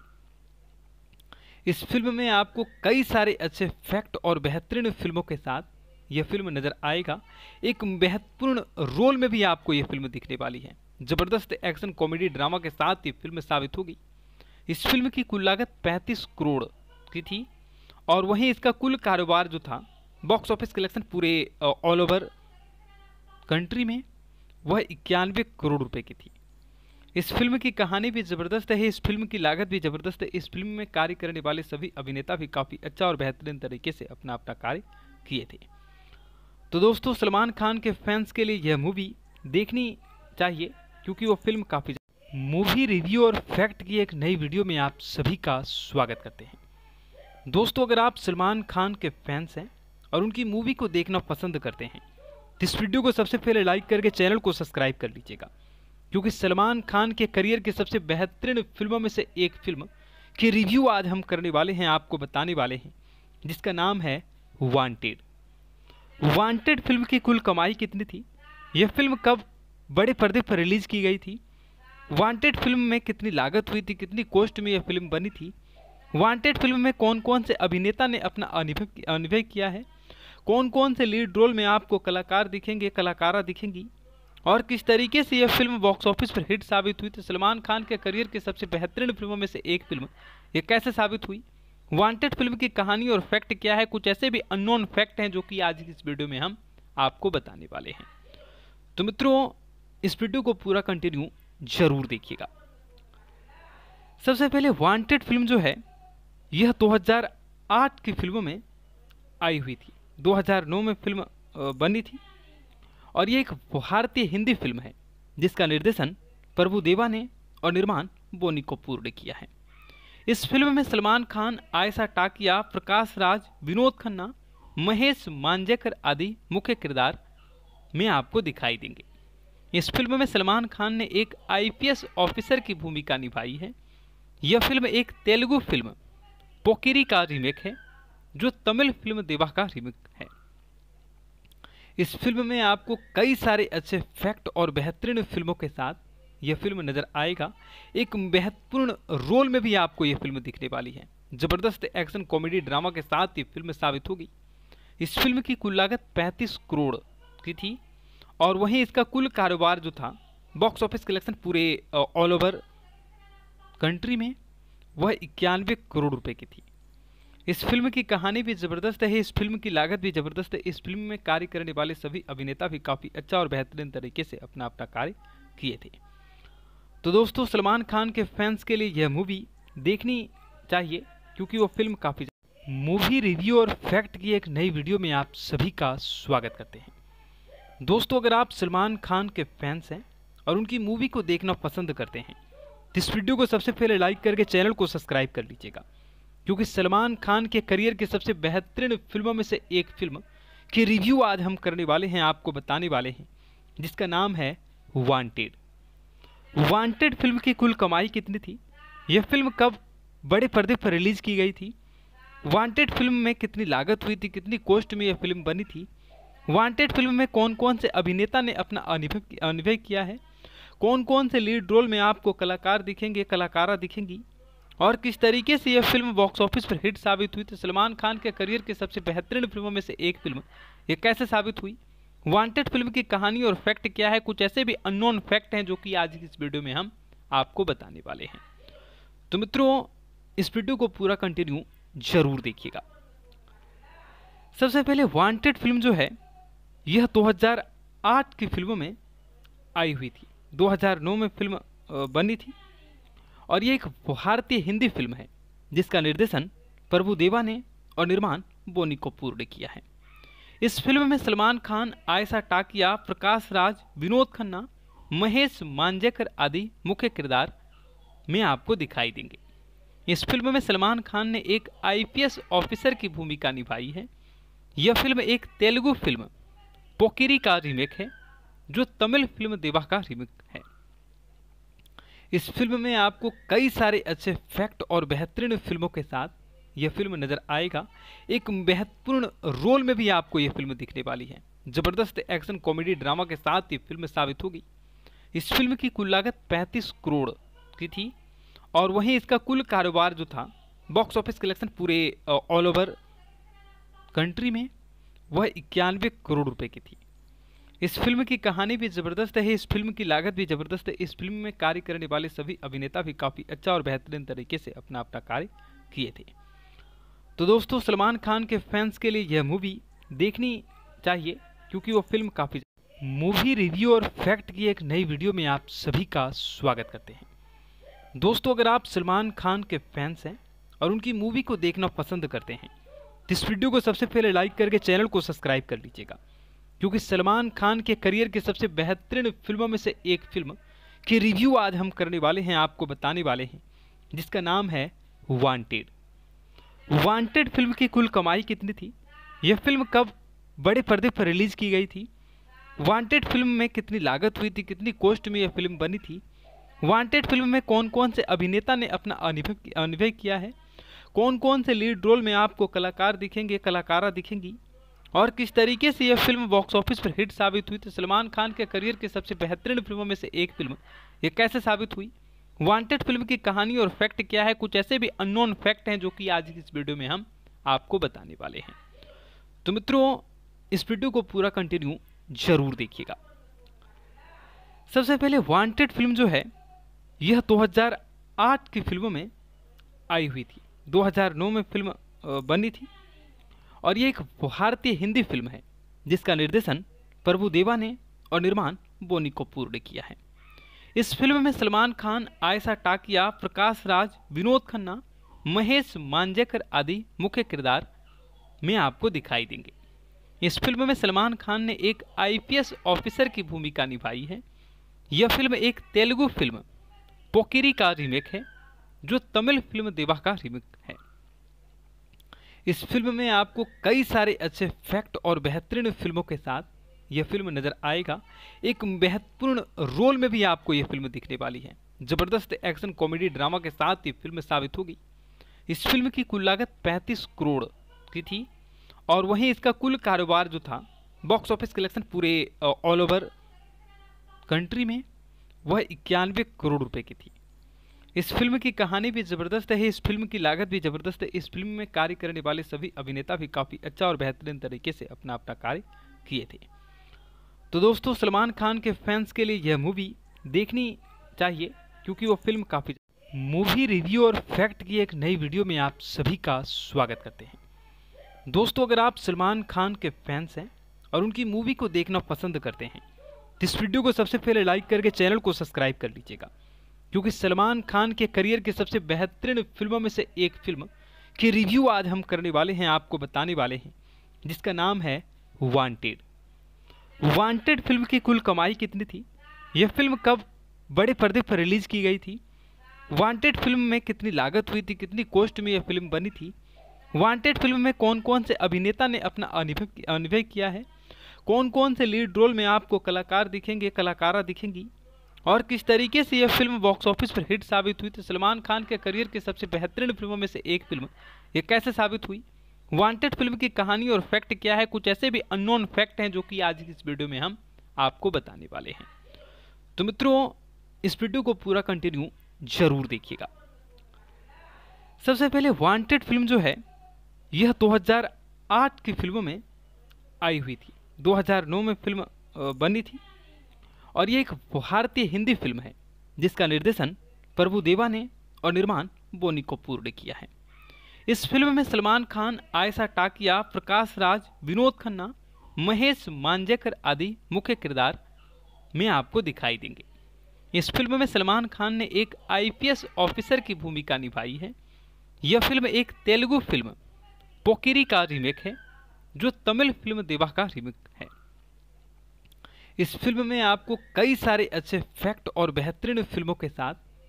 इस फिल्म में आपको कई सारे अच्छे फैक्ट और बेहतरीन फिल्मों के साथ यह फिल्म नजर आएगा। एक महत्वपूर्ण रोल में भी आपको यह फिल्म दिखने वाली है। जबरदस्त एक्शन कॉमेडी ड्रामा के साथ ये फिल्म साबित होगी। इस फिल्म की कुल लागत 35 करोड़ की थी और वहीं इसका कुल कारोबार जो था, बॉक्स ऑफिस कलेक्शन पूरे ऑल ओवर कंट्री में, वह 91 करोड़ रुपए की थी। इस फिल्म की कहानी भी जबरदस्त है, इस फिल्म की लागत भी जबरदस्त है। इस फिल्म में कार्य करने वाले सभी अभिनेता भी काफी अच्छा और बेहतरीन तरीके से अपना अपना कार्य किए थे। तो दोस्तों, सलमान खान के फैंस के लिए यह मूवी देखनी चाहिए क्योंकि वो फिल्म काफी। मूवी रिव्यू और फैक्ट की एक नई वीडियो में आप सभी का स्वागत करते हैं। दोस्तों, अगर आप सलमान खान के फैंस हैं और उनकी मूवी को देखना पसंद करते हैं तो इस वीडियो को सबसे पहले लाइक करके चैनल को सब्सक्राइब कर लीजिएगा क्योंकि सलमान खान के करियर की सबसे बेहतरीन फिल्मों में से एक फिल्म की रिव्यू आज हम करने वाले हैं, आपको बताने वाले हैं, जिसका नाम है वांटेड। वांटेड फिल्म की कुल कमाई कितनी थी, यह फिल्म कब बड़े पर्दे पर रिलीज की गई थी, वांटेड फिल्म में कितनी लागत हुई थी, कितनी कॉस्ट में यह फिल्म बनी थी, वांटेड फिल्म में कौन कौन से अभिनेता ने अपना अनुभव किया है, कौन कौन से लीड रोल में आपको कलाकार दिखेंगे, कलाकारा दिखेंगी और किस तरीके से यह फिल्म बॉक्स ऑफिस पर हिट साबित हुई। तो सलमान खान के करियर की सबसे बेहतरीन फिल्मों में से एक फिल्म ये कैसे साबित हुई, वांटेड फिल्म की कहानी और फैक्ट क्या है, कुछ ऐसे भी अननोन फैक्ट हैं जो कि आज की इस वीडियो में हम आपको बताने वाले हैं। तो मित्रों, इस वीडियो को पूरा कंटिन्यू जरूर देखिएगा। सबसे पहले वांटेड फिल्म जो है यह 2008 की फिल्मों में आई हुई थी। 2009 में फिल्म बनी थी और ये एक भारतीय हिंदी फिल्म है जिसका निर्देशन प्रभुदेवा ने और निर्माण बोनी कपूर ने किया है। इस फिल्म में सलमान खान, आयशा टाकिया, प्रकाश राज, विनोद खन्ना, महेश मांजरेकर आदि मुख्य किरदार में आपको दिखाई देंगे। इस फिल्म में सलमान खान ने एक आईपीएस ऑफिसर की भूमिका निभाई है। यह फिल्म एक तेलुगु फिल्म पोकिरी का रीमेक है जो तमिल फिल्म देवा का रीमेक है। इस फिल्म में आपको कई सारे अच्छे फैक्ट और बेहतरीन फिल्मों के साथ यह फिल्म नजर आएगा। एक महत्वपूर्ण रोल में भी आपको यह फिल्म दिखने वाली है। जबरदस्त एक्शन कॉमेडी ड्रामा के साथ ये फिल्म साबित होगी। इस फिल्म की कुल लागत 35 करोड़ की थी और वहीं इसका कुल कारोबार जो था, बॉक्स ऑफिस कलेक्शन पूरे ऑल ओवर कंट्री में, वह 91 करोड़ रुपए की थी। इस फिल्म की कहानी भी जबरदस्त है, इस फिल्म की लागत भी जबरदस्त है। इस फिल्म में कार्य करने वाले सभी अभिनेता भी काफी अच्छा और बेहतरीन तरीके से अपना अपना कार्य किए थे। तो दोस्तों, सलमान खान के फैंस के लिए यह मूवी देखनी चाहिए क्योंकि वो फिल्म काफी। मूवी रिव्यू और फैक्ट की एक नई वीडियो में आप सभी का स्वागत करते हैं। दोस्तों, अगर आप सलमान खान के फैंस हैं और उनकी मूवी को देखना पसंद करते हैं तो इस वीडियो को सबसे पहले लाइक करके चैनल को सब्सक्राइब कर लीजिएगा क्योंकि सलमान खान के करियर की सबसे बेहतरीन फिल्मों में से एक फिल्म की रिव्यू आज हम करने वाले हैं, आपको बताने वाले हैं, जिसका नाम है वांटेड। वांटेड फिल्म की कुल कमाई कितनी थी, यह फिल्म कब बड़े पर्दे पर रिलीज की गई थी, वांटेड फिल्म में कितनी लागत हुई थी, कितनी कॉस्ट में यह फिल्म बनी थी, वांटेड फिल्म में कौन कौन से अभिनेता ने अपना अनुभव किया है, कौन कौन से लीड रोल में आपको कलाकार दिखेंगे, कलाकारा दिखेंगी और किस तरीके से यह फिल्म बॉक्स ऑफिस पर हिट साबित हुई। तो सलमान खान के करियर की सबसे बेहतरीन फिल्मों में से एक फिल्म ये कैसे साबित हुई, वांटेड फिल्म की कहानी और फैक्ट क्या है, कुछ ऐसे भी अननोन फैक्ट हैं जो कि आज की इस वीडियो में हम आपको बताने वाले हैं। तो मित्रों, इस वीडियो को पूरा कंटिन्यू जरूर देखिएगा। सबसे पहले वांटेड फिल्म जो है यह 2008 की फिल्मों में आई हुई थी। 2009 में फिल्म बनी थी और ये एक भारतीय हिंदी फिल्म है जिसका निर्देशन प्रभुदेवा ने और निर्माण बोनी कपूर ने किया है। इस फिल्म में सलमान खान, आयशा टाकिया, प्रकाश राज, विनोद खन्ना, महेश मांजरेकर आदि मुख्य किरदार में आपको दिखाई देंगे। इस फिल्म में सलमान खान ने एक आईपीएस ऑफिसर की भूमिका निभाई है। यह फिल्म एक तेलुगु फिल्म पोकिरी का रीमेक है, जो तमिल फिल्म देवा का रीमेक है। इस फिल्म में आपको कई सारे अच्छे फैक्ट और बेहतरीन फिल्मों के साथ यह फिल्म नजर आएगा। एक महत्वपूर्ण रोल में भी आपको यह फिल्म दिखने वाली है। जबरदस्त एक्शन कॉमेडी ड्रामा के साथ ये फिल्म साबित होगी। इस फिल्म की कुल लागत 35 करोड़ की थी और वहीं इसका कुल कारोबार जो था, बॉक्स ऑफिस कलेक्शन पूरे ऑल ओवर कंट्री में, वह 91 करोड़ रुपए की थी। इस फिल्म की कहानी भी जबरदस्त है, इस फिल्म की लागत भी जबरदस्त है। इस फिल्म में कार्य करने वाले सभी अभिनेता भी काफी अच्छा और बेहतरीन तरीके से अपना अपना कार्य किए थे। तो दोस्तों, सलमान खान के फैंस के लिए यह मूवी देखनी चाहिए, क्योंकि वो फिल्म काफी। मूवी रिव्यू और फैक्ट की एक नई वीडियो में आप सभी का स्वागत करते हैं। दोस्तों, अगर आप सलमान खान के फैंस हैं और उनकी मूवी को देखना पसंद करते हैं तो इस वीडियो को सबसे पहले लाइक करके चैनल को सब्सक्राइब कर लीजिएगा, क्योंकि सलमान खान के करियर की सबसे बेहतरीन फिल्मों में से एक फिल्म की रिव्यू आज हम करने वाले हैं, आपको बताने वाले हैं, जिसका नाम है वांटेड। वांटेड फिल्म की कुल कमाई कितनी थी, यह फिल्म कब बड़े पर्दे पर रिलीज की गई थी, वांटेड फिल्म में कितनी लागत हुई थी, कितनी कॉस्ट में यह फिल्म बनी थी, वांटेड फिल्म में कौन कौन से अभिनेता ने अपना अनुभव किया है, कौन कौन से लीड रोल में आपको कलाकार दिखेंगे, कलाकारा दिखेंगी, और किस तरीके से यह फिल्म बॉक्स ऑफिस पर हिट साबित हुई। तो सलमान खान के करियर के सबसे बेहतरीन फिल्मों में से एक फिल्म ये कैसे साबित हुई, वांटेड फिल्म की कहानी और फैक्ट क्या है, कुछ ऐसे भी अननोन फैक्ट हैं जो कि आज की इस वीडियो में हम आपको बताने वाले हैं। तो मित्रों, इस वीडियो को पूरा कंटिन्यू जरूर देखिएगा। सबसे पहले वांटेड फिल्म जो है, यह 2008 की फिल्मों में आई हुई थी। 2009 में फिल्म बनी थी और ये एक भारतीय हिंदी फिल्म है, जिसका निर्देशन प्रभुदेवा ने और निर्माण बोनी कपूर ने किया है। इस फिल्म में सलमान खान, आयशा टाकिया, प्रकाश राज, विनोद खन्ना, महेश मांजरेकर आदि मुख्य किरदार में आपको दिखाई देंगे। इस फिल्म में सलमान खान ने एक आईपीएस ऑफिसर की भूमिका निभाई है। यह फिल्म एक तेलुगु फिल्म पोकिरी का रीमेक है, जो तमिल फिल्म देवा का रीमेक है। इस फिल्म में आपको कई सारे अच्छे फैक्ट और बेहतरीन फिल्मों के साथ यह फिल्म नजर आएगा। एक महत्वपूर्ण रोल में भी आपको यह फिल्म दिखने वाली है। जबरदस्त एक्शन कॉमेडी ड्रामा के साथ ये फिल्म साबित होगी। इस फिल्म की कुल लागत 35 करोड़ की थी और वहीं इसका कुल कारोबार जो था, बॉक्स ऑफिस कलेक्शन पूरे ऑल ओवर कंट्री में, वह 91 करोड़ रुपए की थी। इस फिल्म की कहानी भी जबरदस्त है, इस फिल्म की लागत भी जबरदस्त है। इस फिल्म में कार्य करने वाले सभी अभिनेता भी काफी अच्छा और बेहतरीन तरीके से अपना अपना कार्य किए थे। तो दोस्तों, सलमान खान के फैंस के लिए यह मूवी देखनी चाहिए, क्योंकि वो फिल्म काफी। मूवी रिव्यू और फैक्ट की एक नई वीडियो में आप सभी का स्वागत करते हैं। दोस्तों, अगर आप सलमान खान के फैंस हैं और उनकी मूवी को देखना पसंद करते हैं तो इस वीडियो को सबसे पहले लाइक करके चैनल को सब्सक्राइब कर लीजिएगा, क्योंकि सलमान खान के करियर की सबसे बेहतरीन फिल्मों में से एक फिल्म की रिव्यू आज हम करने वाले हैं, आपको बताने वाले हैं, जिसका नाम है वांटेड। वांटेड फिल्म की कुल कमाई कितनी थी, यह फिल्म कब बड़े पर्दे पर रिलीज की गई थी, वांटेड फिल्म में कितनी लागत हुई थी, कितनी कॉस्ट में यह फिल्म बनी थी, वांटेड फिल्म में कौन कौन से अभिनेता ने अपना अनुभव किया है, कौन कौन से लीड रोल में आपको कलाकार दिखेंगे, कलाकारा दिखेंगी, और किस तरीके से यह फिल्म बॉक्स ऑफिस पर हिट साबित हुई। तो सलमान खान के करियर के सबसे बेहतरीन फिल्मों में से एक फिल्म ये कैसे साबित हुई, वांटेड फिल्म की कहानी और फैक्ट क्या है, कुछ ऐसे भी अननोन फैक्ट हैं जो कि आज की इस वीडियो में हम आपको बताने वाले हैं। तो मित्रों, इस वीडियो को पूरा कंटिन्यू जरूर देखिएगा। सबसे पहले वांटेड फिल्म जो है, यह 2008 की फिल्मों में आई हुई थी। 2009 में फिल्म बनी थी और ये एक भारतीय हिंदी फिल्म है, जिसका निर्देशन प्रभुदेवा ने और निर्माण बोनी कपूर ने किया है। इस फिल्म में सलमान खान, आयशा टाकिया, प्रकाश राज, विनोद खन्ना, महेश मांजरेकर आदि मुख्य किरदार में आपको दिखाई देंगे। इस फिल्म में सलमान खान ने एक आईपीएस ऑफिसर की भूमिका निभाई है। यह फिल्म एक तेलुगु फिल्म पोकिरी का रीमेक है, जो तमिल फिल्म देवा का रीमेक है। इस फिल्म में आपको कई सारे अच्छे फैक्ट और बेहतरीन फिल्मों के साथ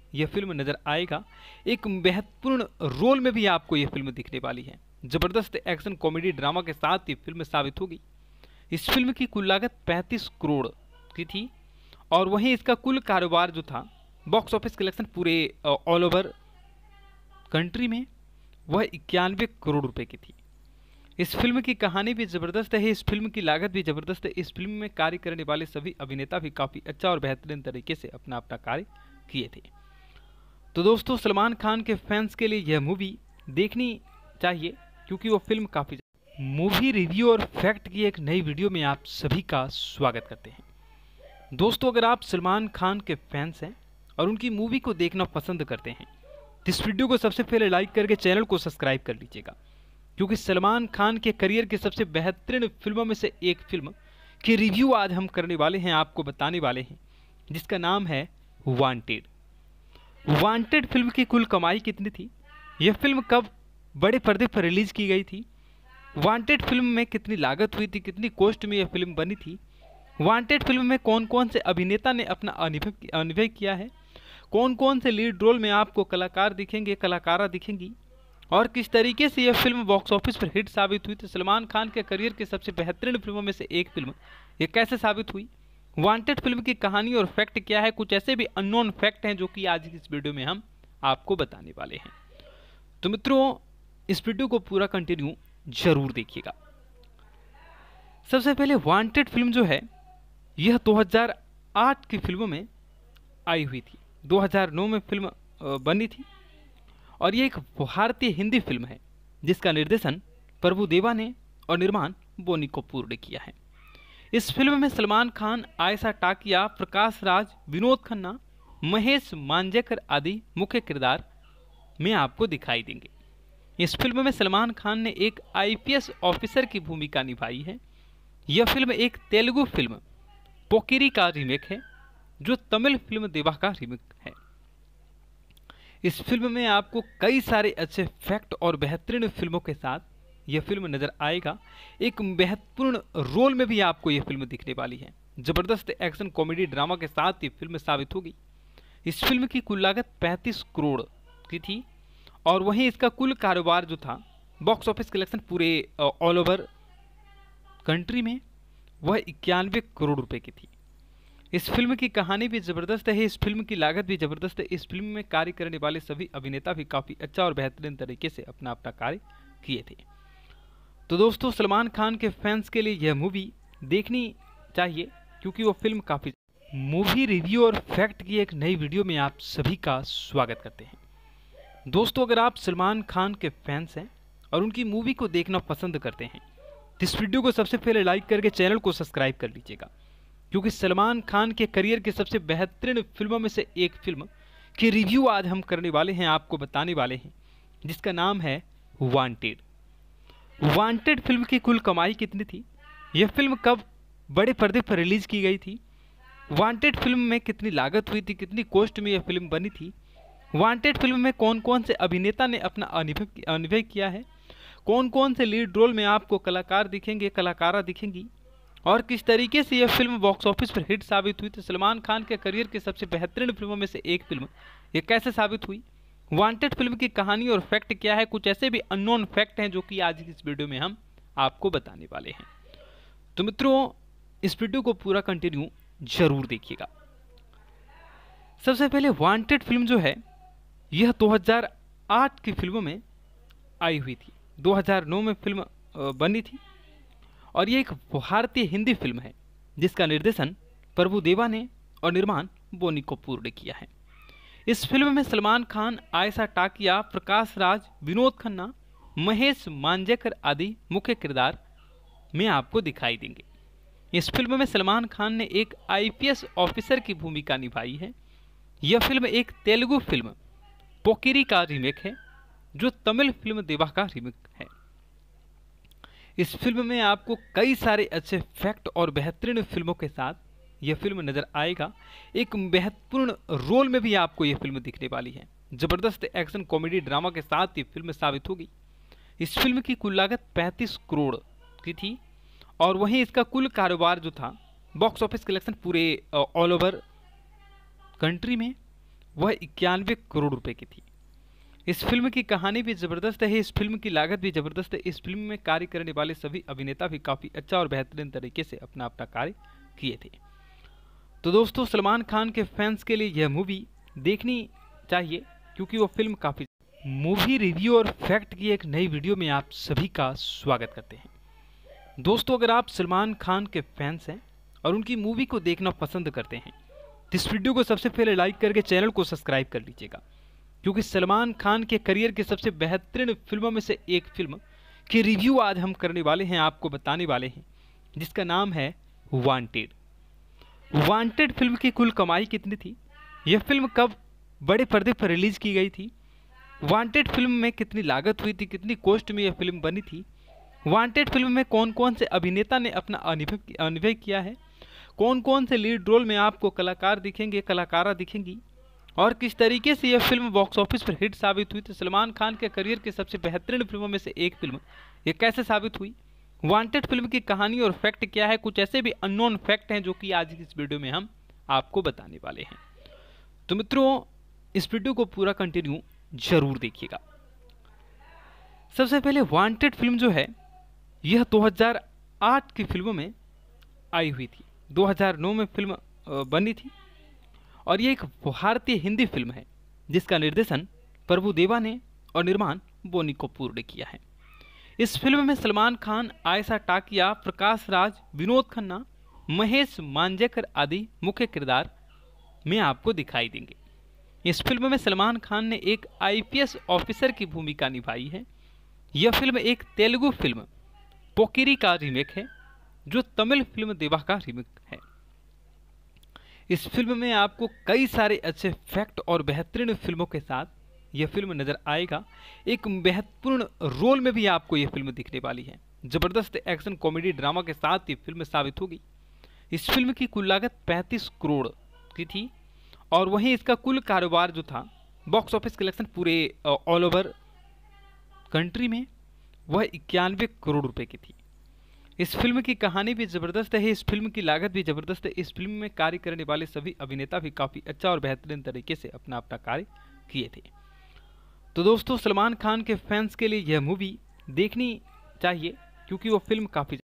यह फिल्म नजर आएगा। एक महत्वपूर्ण रोल में भी आपको यह फिल्म दिखने वाली है। जबरदस्त एक्शन कॉमेडी ड्रामा के साथ ये फिल्म साबित होगी। इस फिल्म की कुल लागत 35 करोड़ की थी और वहीं इसका कुल कारोबार जो था, बॉक्स ऑफिस कलेक्शन पूरे ऑल ओवर कंट्री में, वह 91 करोड़ रुपए की थी। इस फिल्म की कहानी भी जबरदस्त है, इस फिल्म की लागत भी जबरदस्त है। इस फिल्म में कार्य करने वाले सभी अभिनेता भी काफी अच्छा और बेहतरीन तरीके से अपना अपना कार्य किए थे। तो दोस्तों, सलमान खान के फैंस के लिए यह मूवी देखनी चाहिए क्योंकि वो फिल्म काफी। मूवी रिव्यू और फैक्ट की एक नई वीडियो में आप सभी का स्वागत करते हैं। दोस्तों, अगर आप सलमान खान के फैंस हैं और उनकी मूवी को देखना पसंद करते हैं तो इस वीडियो को सबसे पहले लाइक करके चैनल को सब्सक्राइब कर लीजिएगा, क्योंकि सलमान खान के करियर के सबसे बेहतरीन फिल्मों में से एक फिल्म की रिव्यू आज हम करने वाले हैं, आपको बताने वाले हैं, जिसका नाम है वांटेड। वांटेड फिल्म की कुल कमाई कितनी थी, यह फिल्म कब बड़े पर्दे पर रिलीज की गई थी, वांटेड फिल्म में कितनी लागत हुई थी, कितनी कॉस्ट में यह फिल्म बनी थी, वांटेड फिल्म में कौन कौन से अभिनेता ने अपना अनुभव किया है, कौन कौन से लीड रोल में आपको कलाकार दिखेंगे, कलाकारा दिखेंगी, और किस तरीके से यह फिल्म बॉक्स ऑफिस पर हिट साबित हुई थी। सलमान खान के करियर के सबसे बेहतरीन फिल्मों में से एक फिल्म ये कैसे साबित हुई, वांटेड फिल्म की कहानी और फैक्ट क्या है, कुछ ऐसे भी अननोन फैक्ट हैं जो कि आज की इस वीडियो में हम आपको बताने वाले हैं। तो मित्रों, इस वीडियो को पूरा कंटिन्यू जरूर देखिएगा। सबसे पहले वांटेड फिल्म जो है यह 2008 की फिल्मों में आई हुई थी। 2009 में फिल्म बनी थी और यह एक भारतीय हिंदी फिल्म है जिसका निर्देशन प्रभुदेवा ने और निर्माण बोनी कपूर ने किया है। इस फिल्म में सलमान खान, आयशा टाकिया, प्रकाश राज, विनोद खन्ना, महेश मांजरेकर आदि मुख्य किरदार में आपको दिखाई देंगे। इस फिल्म में सलमान खान ने एक आईपीएस ऑफिसर की भूमिका निभाई है। यह फिल्म एक तेलुगु फिल्म पोकिरी का रीमेक है जो तमिल फिल्म देवा का रीमेक है। इस फिल्म में आपको कई सारे अच्छे फैक्ट और बेहतरीन फिल्मों के साथ यह फिल्म नजर आएगा। एक महत्वपूर्ण रोल में भी आपको यह फिल्म दिखने वाली है। जबरदस्त एक्शन कॉमेडी ड्रामा के साथ ये फिल्म साबित होगी। इस फिल्म की कुल लागत 35 करोड़ की थी और वहीं इसका कुल कारोबार जो था, बॉक्स ऑफिस कलेक्शन पूरे ऑल ओवर कंट्री में, वह 91 करोड़ रुपए की थी। इस फिल्म की कहानी भी जबरदस्त है, इस फिल्म की लागत भी जबरदस्त है। इस फिल्म में कार्य करने वाले सभी अभिनेता भी काफी अच्छा और बेहतरीन तरीके से अपना अपना कार्य किए थे। तो दोस्तों, सलमान खान के फैंस के लिए यह मूवी देखनी चाहिए क्योंकि वो फिल्म काफी। मूवी रिव्यू और फैक्ट की एक नई वीडियो में आप सभी का स्वागत करते हैं। दोस्तों, अगर आप सलमान खान के फैंस हैं और उनकी मूवी को देखना पसंद करते हैं तो इस वीडियो को सबसे पहले लाइक करके चैनल को सब्सक्राइब कर लीजिएगा, क्योंकि सलमान खान के करियर के सबसे बेहतरीन फिल्मों में से एक फिल्म की रिव्यू आज हम करने वाले हैं, आपको बताने वाले हैं, जिसका नाम है वांटेड। वांटेड फिल्म की कुल कमाई कितनी थी, यह फिल्म कब बड़े पर्दे पर रिलीज की गई थी, वांटेड फिल्म में कितनी लागत हुई थी, कितनी कॉस्ट में यह फिल्म बनी थी, वांटेड फिल्म में कौन कौन से अभिनेता ने अपना अनुभव किया है, कौन कौन से लीड रोल में आपको कलाकार दिखेंगे, कलाकारा दिखेंगी, और किस तरीके से यह फिल्म बॉक्स ऑफिस पर हिट साबित हुई थी। सलमान खान के करियर के सबसे बेहतरीन फिल्मों में से एक फिल्म ये कैसे साबित हुई, वांटेड फिल्म की कहानी और फैक्ट क्या है, कुछ ऐसे भी अननोन फैक्ट हैं जो कि आज की इस वीडियो में हम आपको बताने वाले हैं। तो मित्रों, इस वीडियो को पूरा कंटिन्यू जरूर देखिएगा। सबसे पहले वांटेड फिल्म जो है यह 2008 की फिल्मों में आई हुई थी। 2009 में फिल्म बनी थी और यह एक भारतीय हिंदी फिल्म है जिसका निर्देशन प्रभुदेवा ने और निर्माण बोनी कपूर ने किया है। इस फिल्म में सलमान खान, आयशा टाकिया, प्रकाश राज, विनोद खन्ना, महेश मांजरेकर आदि मुख्य किरदार में आपको दिखाई देंगे। इस फिल्म में सलमान खान ने एक आईपीएस ऑफिसर की भूमिका निभाई है। यह फिल्म एक तेलुगु फिल्म पोकिरी का रीमेक है जो तमिल फिल्म देवा का रीमेक है। इस फिल्म में आपको कई सारे अच्छे फैक्ट और बेहतरीन फिल्मों के साथ यह फिल्म नजर आएगा। एक महत्वपूर्ण रोल में भी आपको यह फिल्म दिखने वाली है। जबरदस्त एक्शन कॉमेडी ड्रामा के साथ ये फिल्म साबित होगी। इस फिल्म की कुल लागत 35 करोड़ की थी और वहीं इसका कुल कारोबार जो था, बॉक्स ऑफिस कलेक्शन पूरे ऑल ओवर कंट्री में, वह 91 करोड़ रुपए की थी। इस फिल्म की कहानी भी ज़बरदस्त है, इस फिल्म की लागत भी ज़बरदस्त है, इस फिल्म में कार्य करने वाले सभी अभिनेता भी काफ़ी अच्छा और बेहतरीन तरीके से अपना अपना कार्य किए थे। तो दोस्तों, सलमान खान के फैंस के लिए यह मूवी देखनी चाहिए क्योंकि वो फिल्म काफ़ी। मूवी रिव्यू और फैक्ट की एक नई वीडियो में आप सभी का स्वागत करते हैं। दोस्तों, अगर आप सलमान खान के फैंस हैं और उनकी मूवी को देखना पसंद करते हैं तो इस वीडियो को सबसे पहले लाइक करके चैनल को सब्सक्राइब कर लीजिएगा, क्योंकि सलमान खान के करियर की सबसे बेहतरीन फिल्मों में से एक फिल्म की रिव्यू आज हम करने वाले हैं, आपको बताने वाले हैं, जिसका नाम है वांटेड। वांटेड फिल्म की कुल कमाई कितनी थी, यह फिल्म कब बड़े पर्दे पर रिलीज की गई थी, वांटेड फिल्म में कितनी लागत हुई थी, कितनी कॉस्ट में यह फिल्म बनी थी, वांटेड फिल्म में कौन कौन से अभिनेता ने अपना अनुभव किया है, कौन कौन से लीड रोल में आपको कलाकार दिखेंगे, कलाकारा दिखेंगी, और किस तरीके से यह फिल्म बॉक्स ऑफिस पर हिट साबित हुई। तो सलमान खान के करियर की सबसे बेहतरीन फिल्मों में से एक फिल्म ये कैसे साबित हुई, वांटेड फिल्म की कहानी और फैक्ट क्या है, कुछ ऐसे भी अननोन फैक्ट हैं जो कि आज की इस वीडियो में हम आपको बताने वाले हैं। तो मित्रों, इस वीडियो को पूरा कंटिन्यू जरूर देखिएगा। सबसे पहले वांटेड फिल्म जो है यह 2008 की फिल्मों में आई हुई थी। 2009 में फिल्म बनी थी और ये एक भारतीय हिंदी फिल्म है जिसका निर्देशन प्रभुदेवा ने और निर्माण बोनी कपूर ने किया है। इस फिल्म में सलमान खान, आयशा टाकिया, प्रकाश राज, विनोद खन्ना, महेश मांजरेकर आदि मुख्य किरदार में आपको दिखाई देंगे। इस फिल्म में सलमान खान ने एक आईपीएस ऑफिसर की भूमिका निभाई है। यह फिल्म एक तेलुगु फिल्म पोकिरी का रीमेक है जो तमिल फिल्म देवा का रीमेक है। इस फिल्म में आपको कई सारे अच्छे फैक्ट और बेहतरीन फिल्मों के साथ यह फिल्म नजर आएगा। एक महत्वपूर्ण रोल में भी आपको यह फिल्म दिखने वाली है। जबरदस्त एक्शन कॉमेडी ड्रामा के साथ ये फिल्म साबित होगी। इस फिल्म की कुल लागत 35 करोड़ की थी और वहीं इसका कुल कारोबार जो था, बॉक्स ऑफिस कलेक्शन पूरे ऑल ओवर कंट्री में, वह 91 करोड़ रुपए की थी। इस फिल्म की कहानी भी ज़बरदस्त है, इस फिल्म की लागत भी ज़बरदस्त है, इस फिल्म में कार्य करने वाले सभी अभिनेता भी काफ़ी अच्छा और बेहतरीन तरीके से अपना अपना कार्य किए थे। तो दोस्तों, सलमान खान के फैंस के लिए यह मूवी देखनी चाहिए क्योंकि वो फिल्म काफ़ी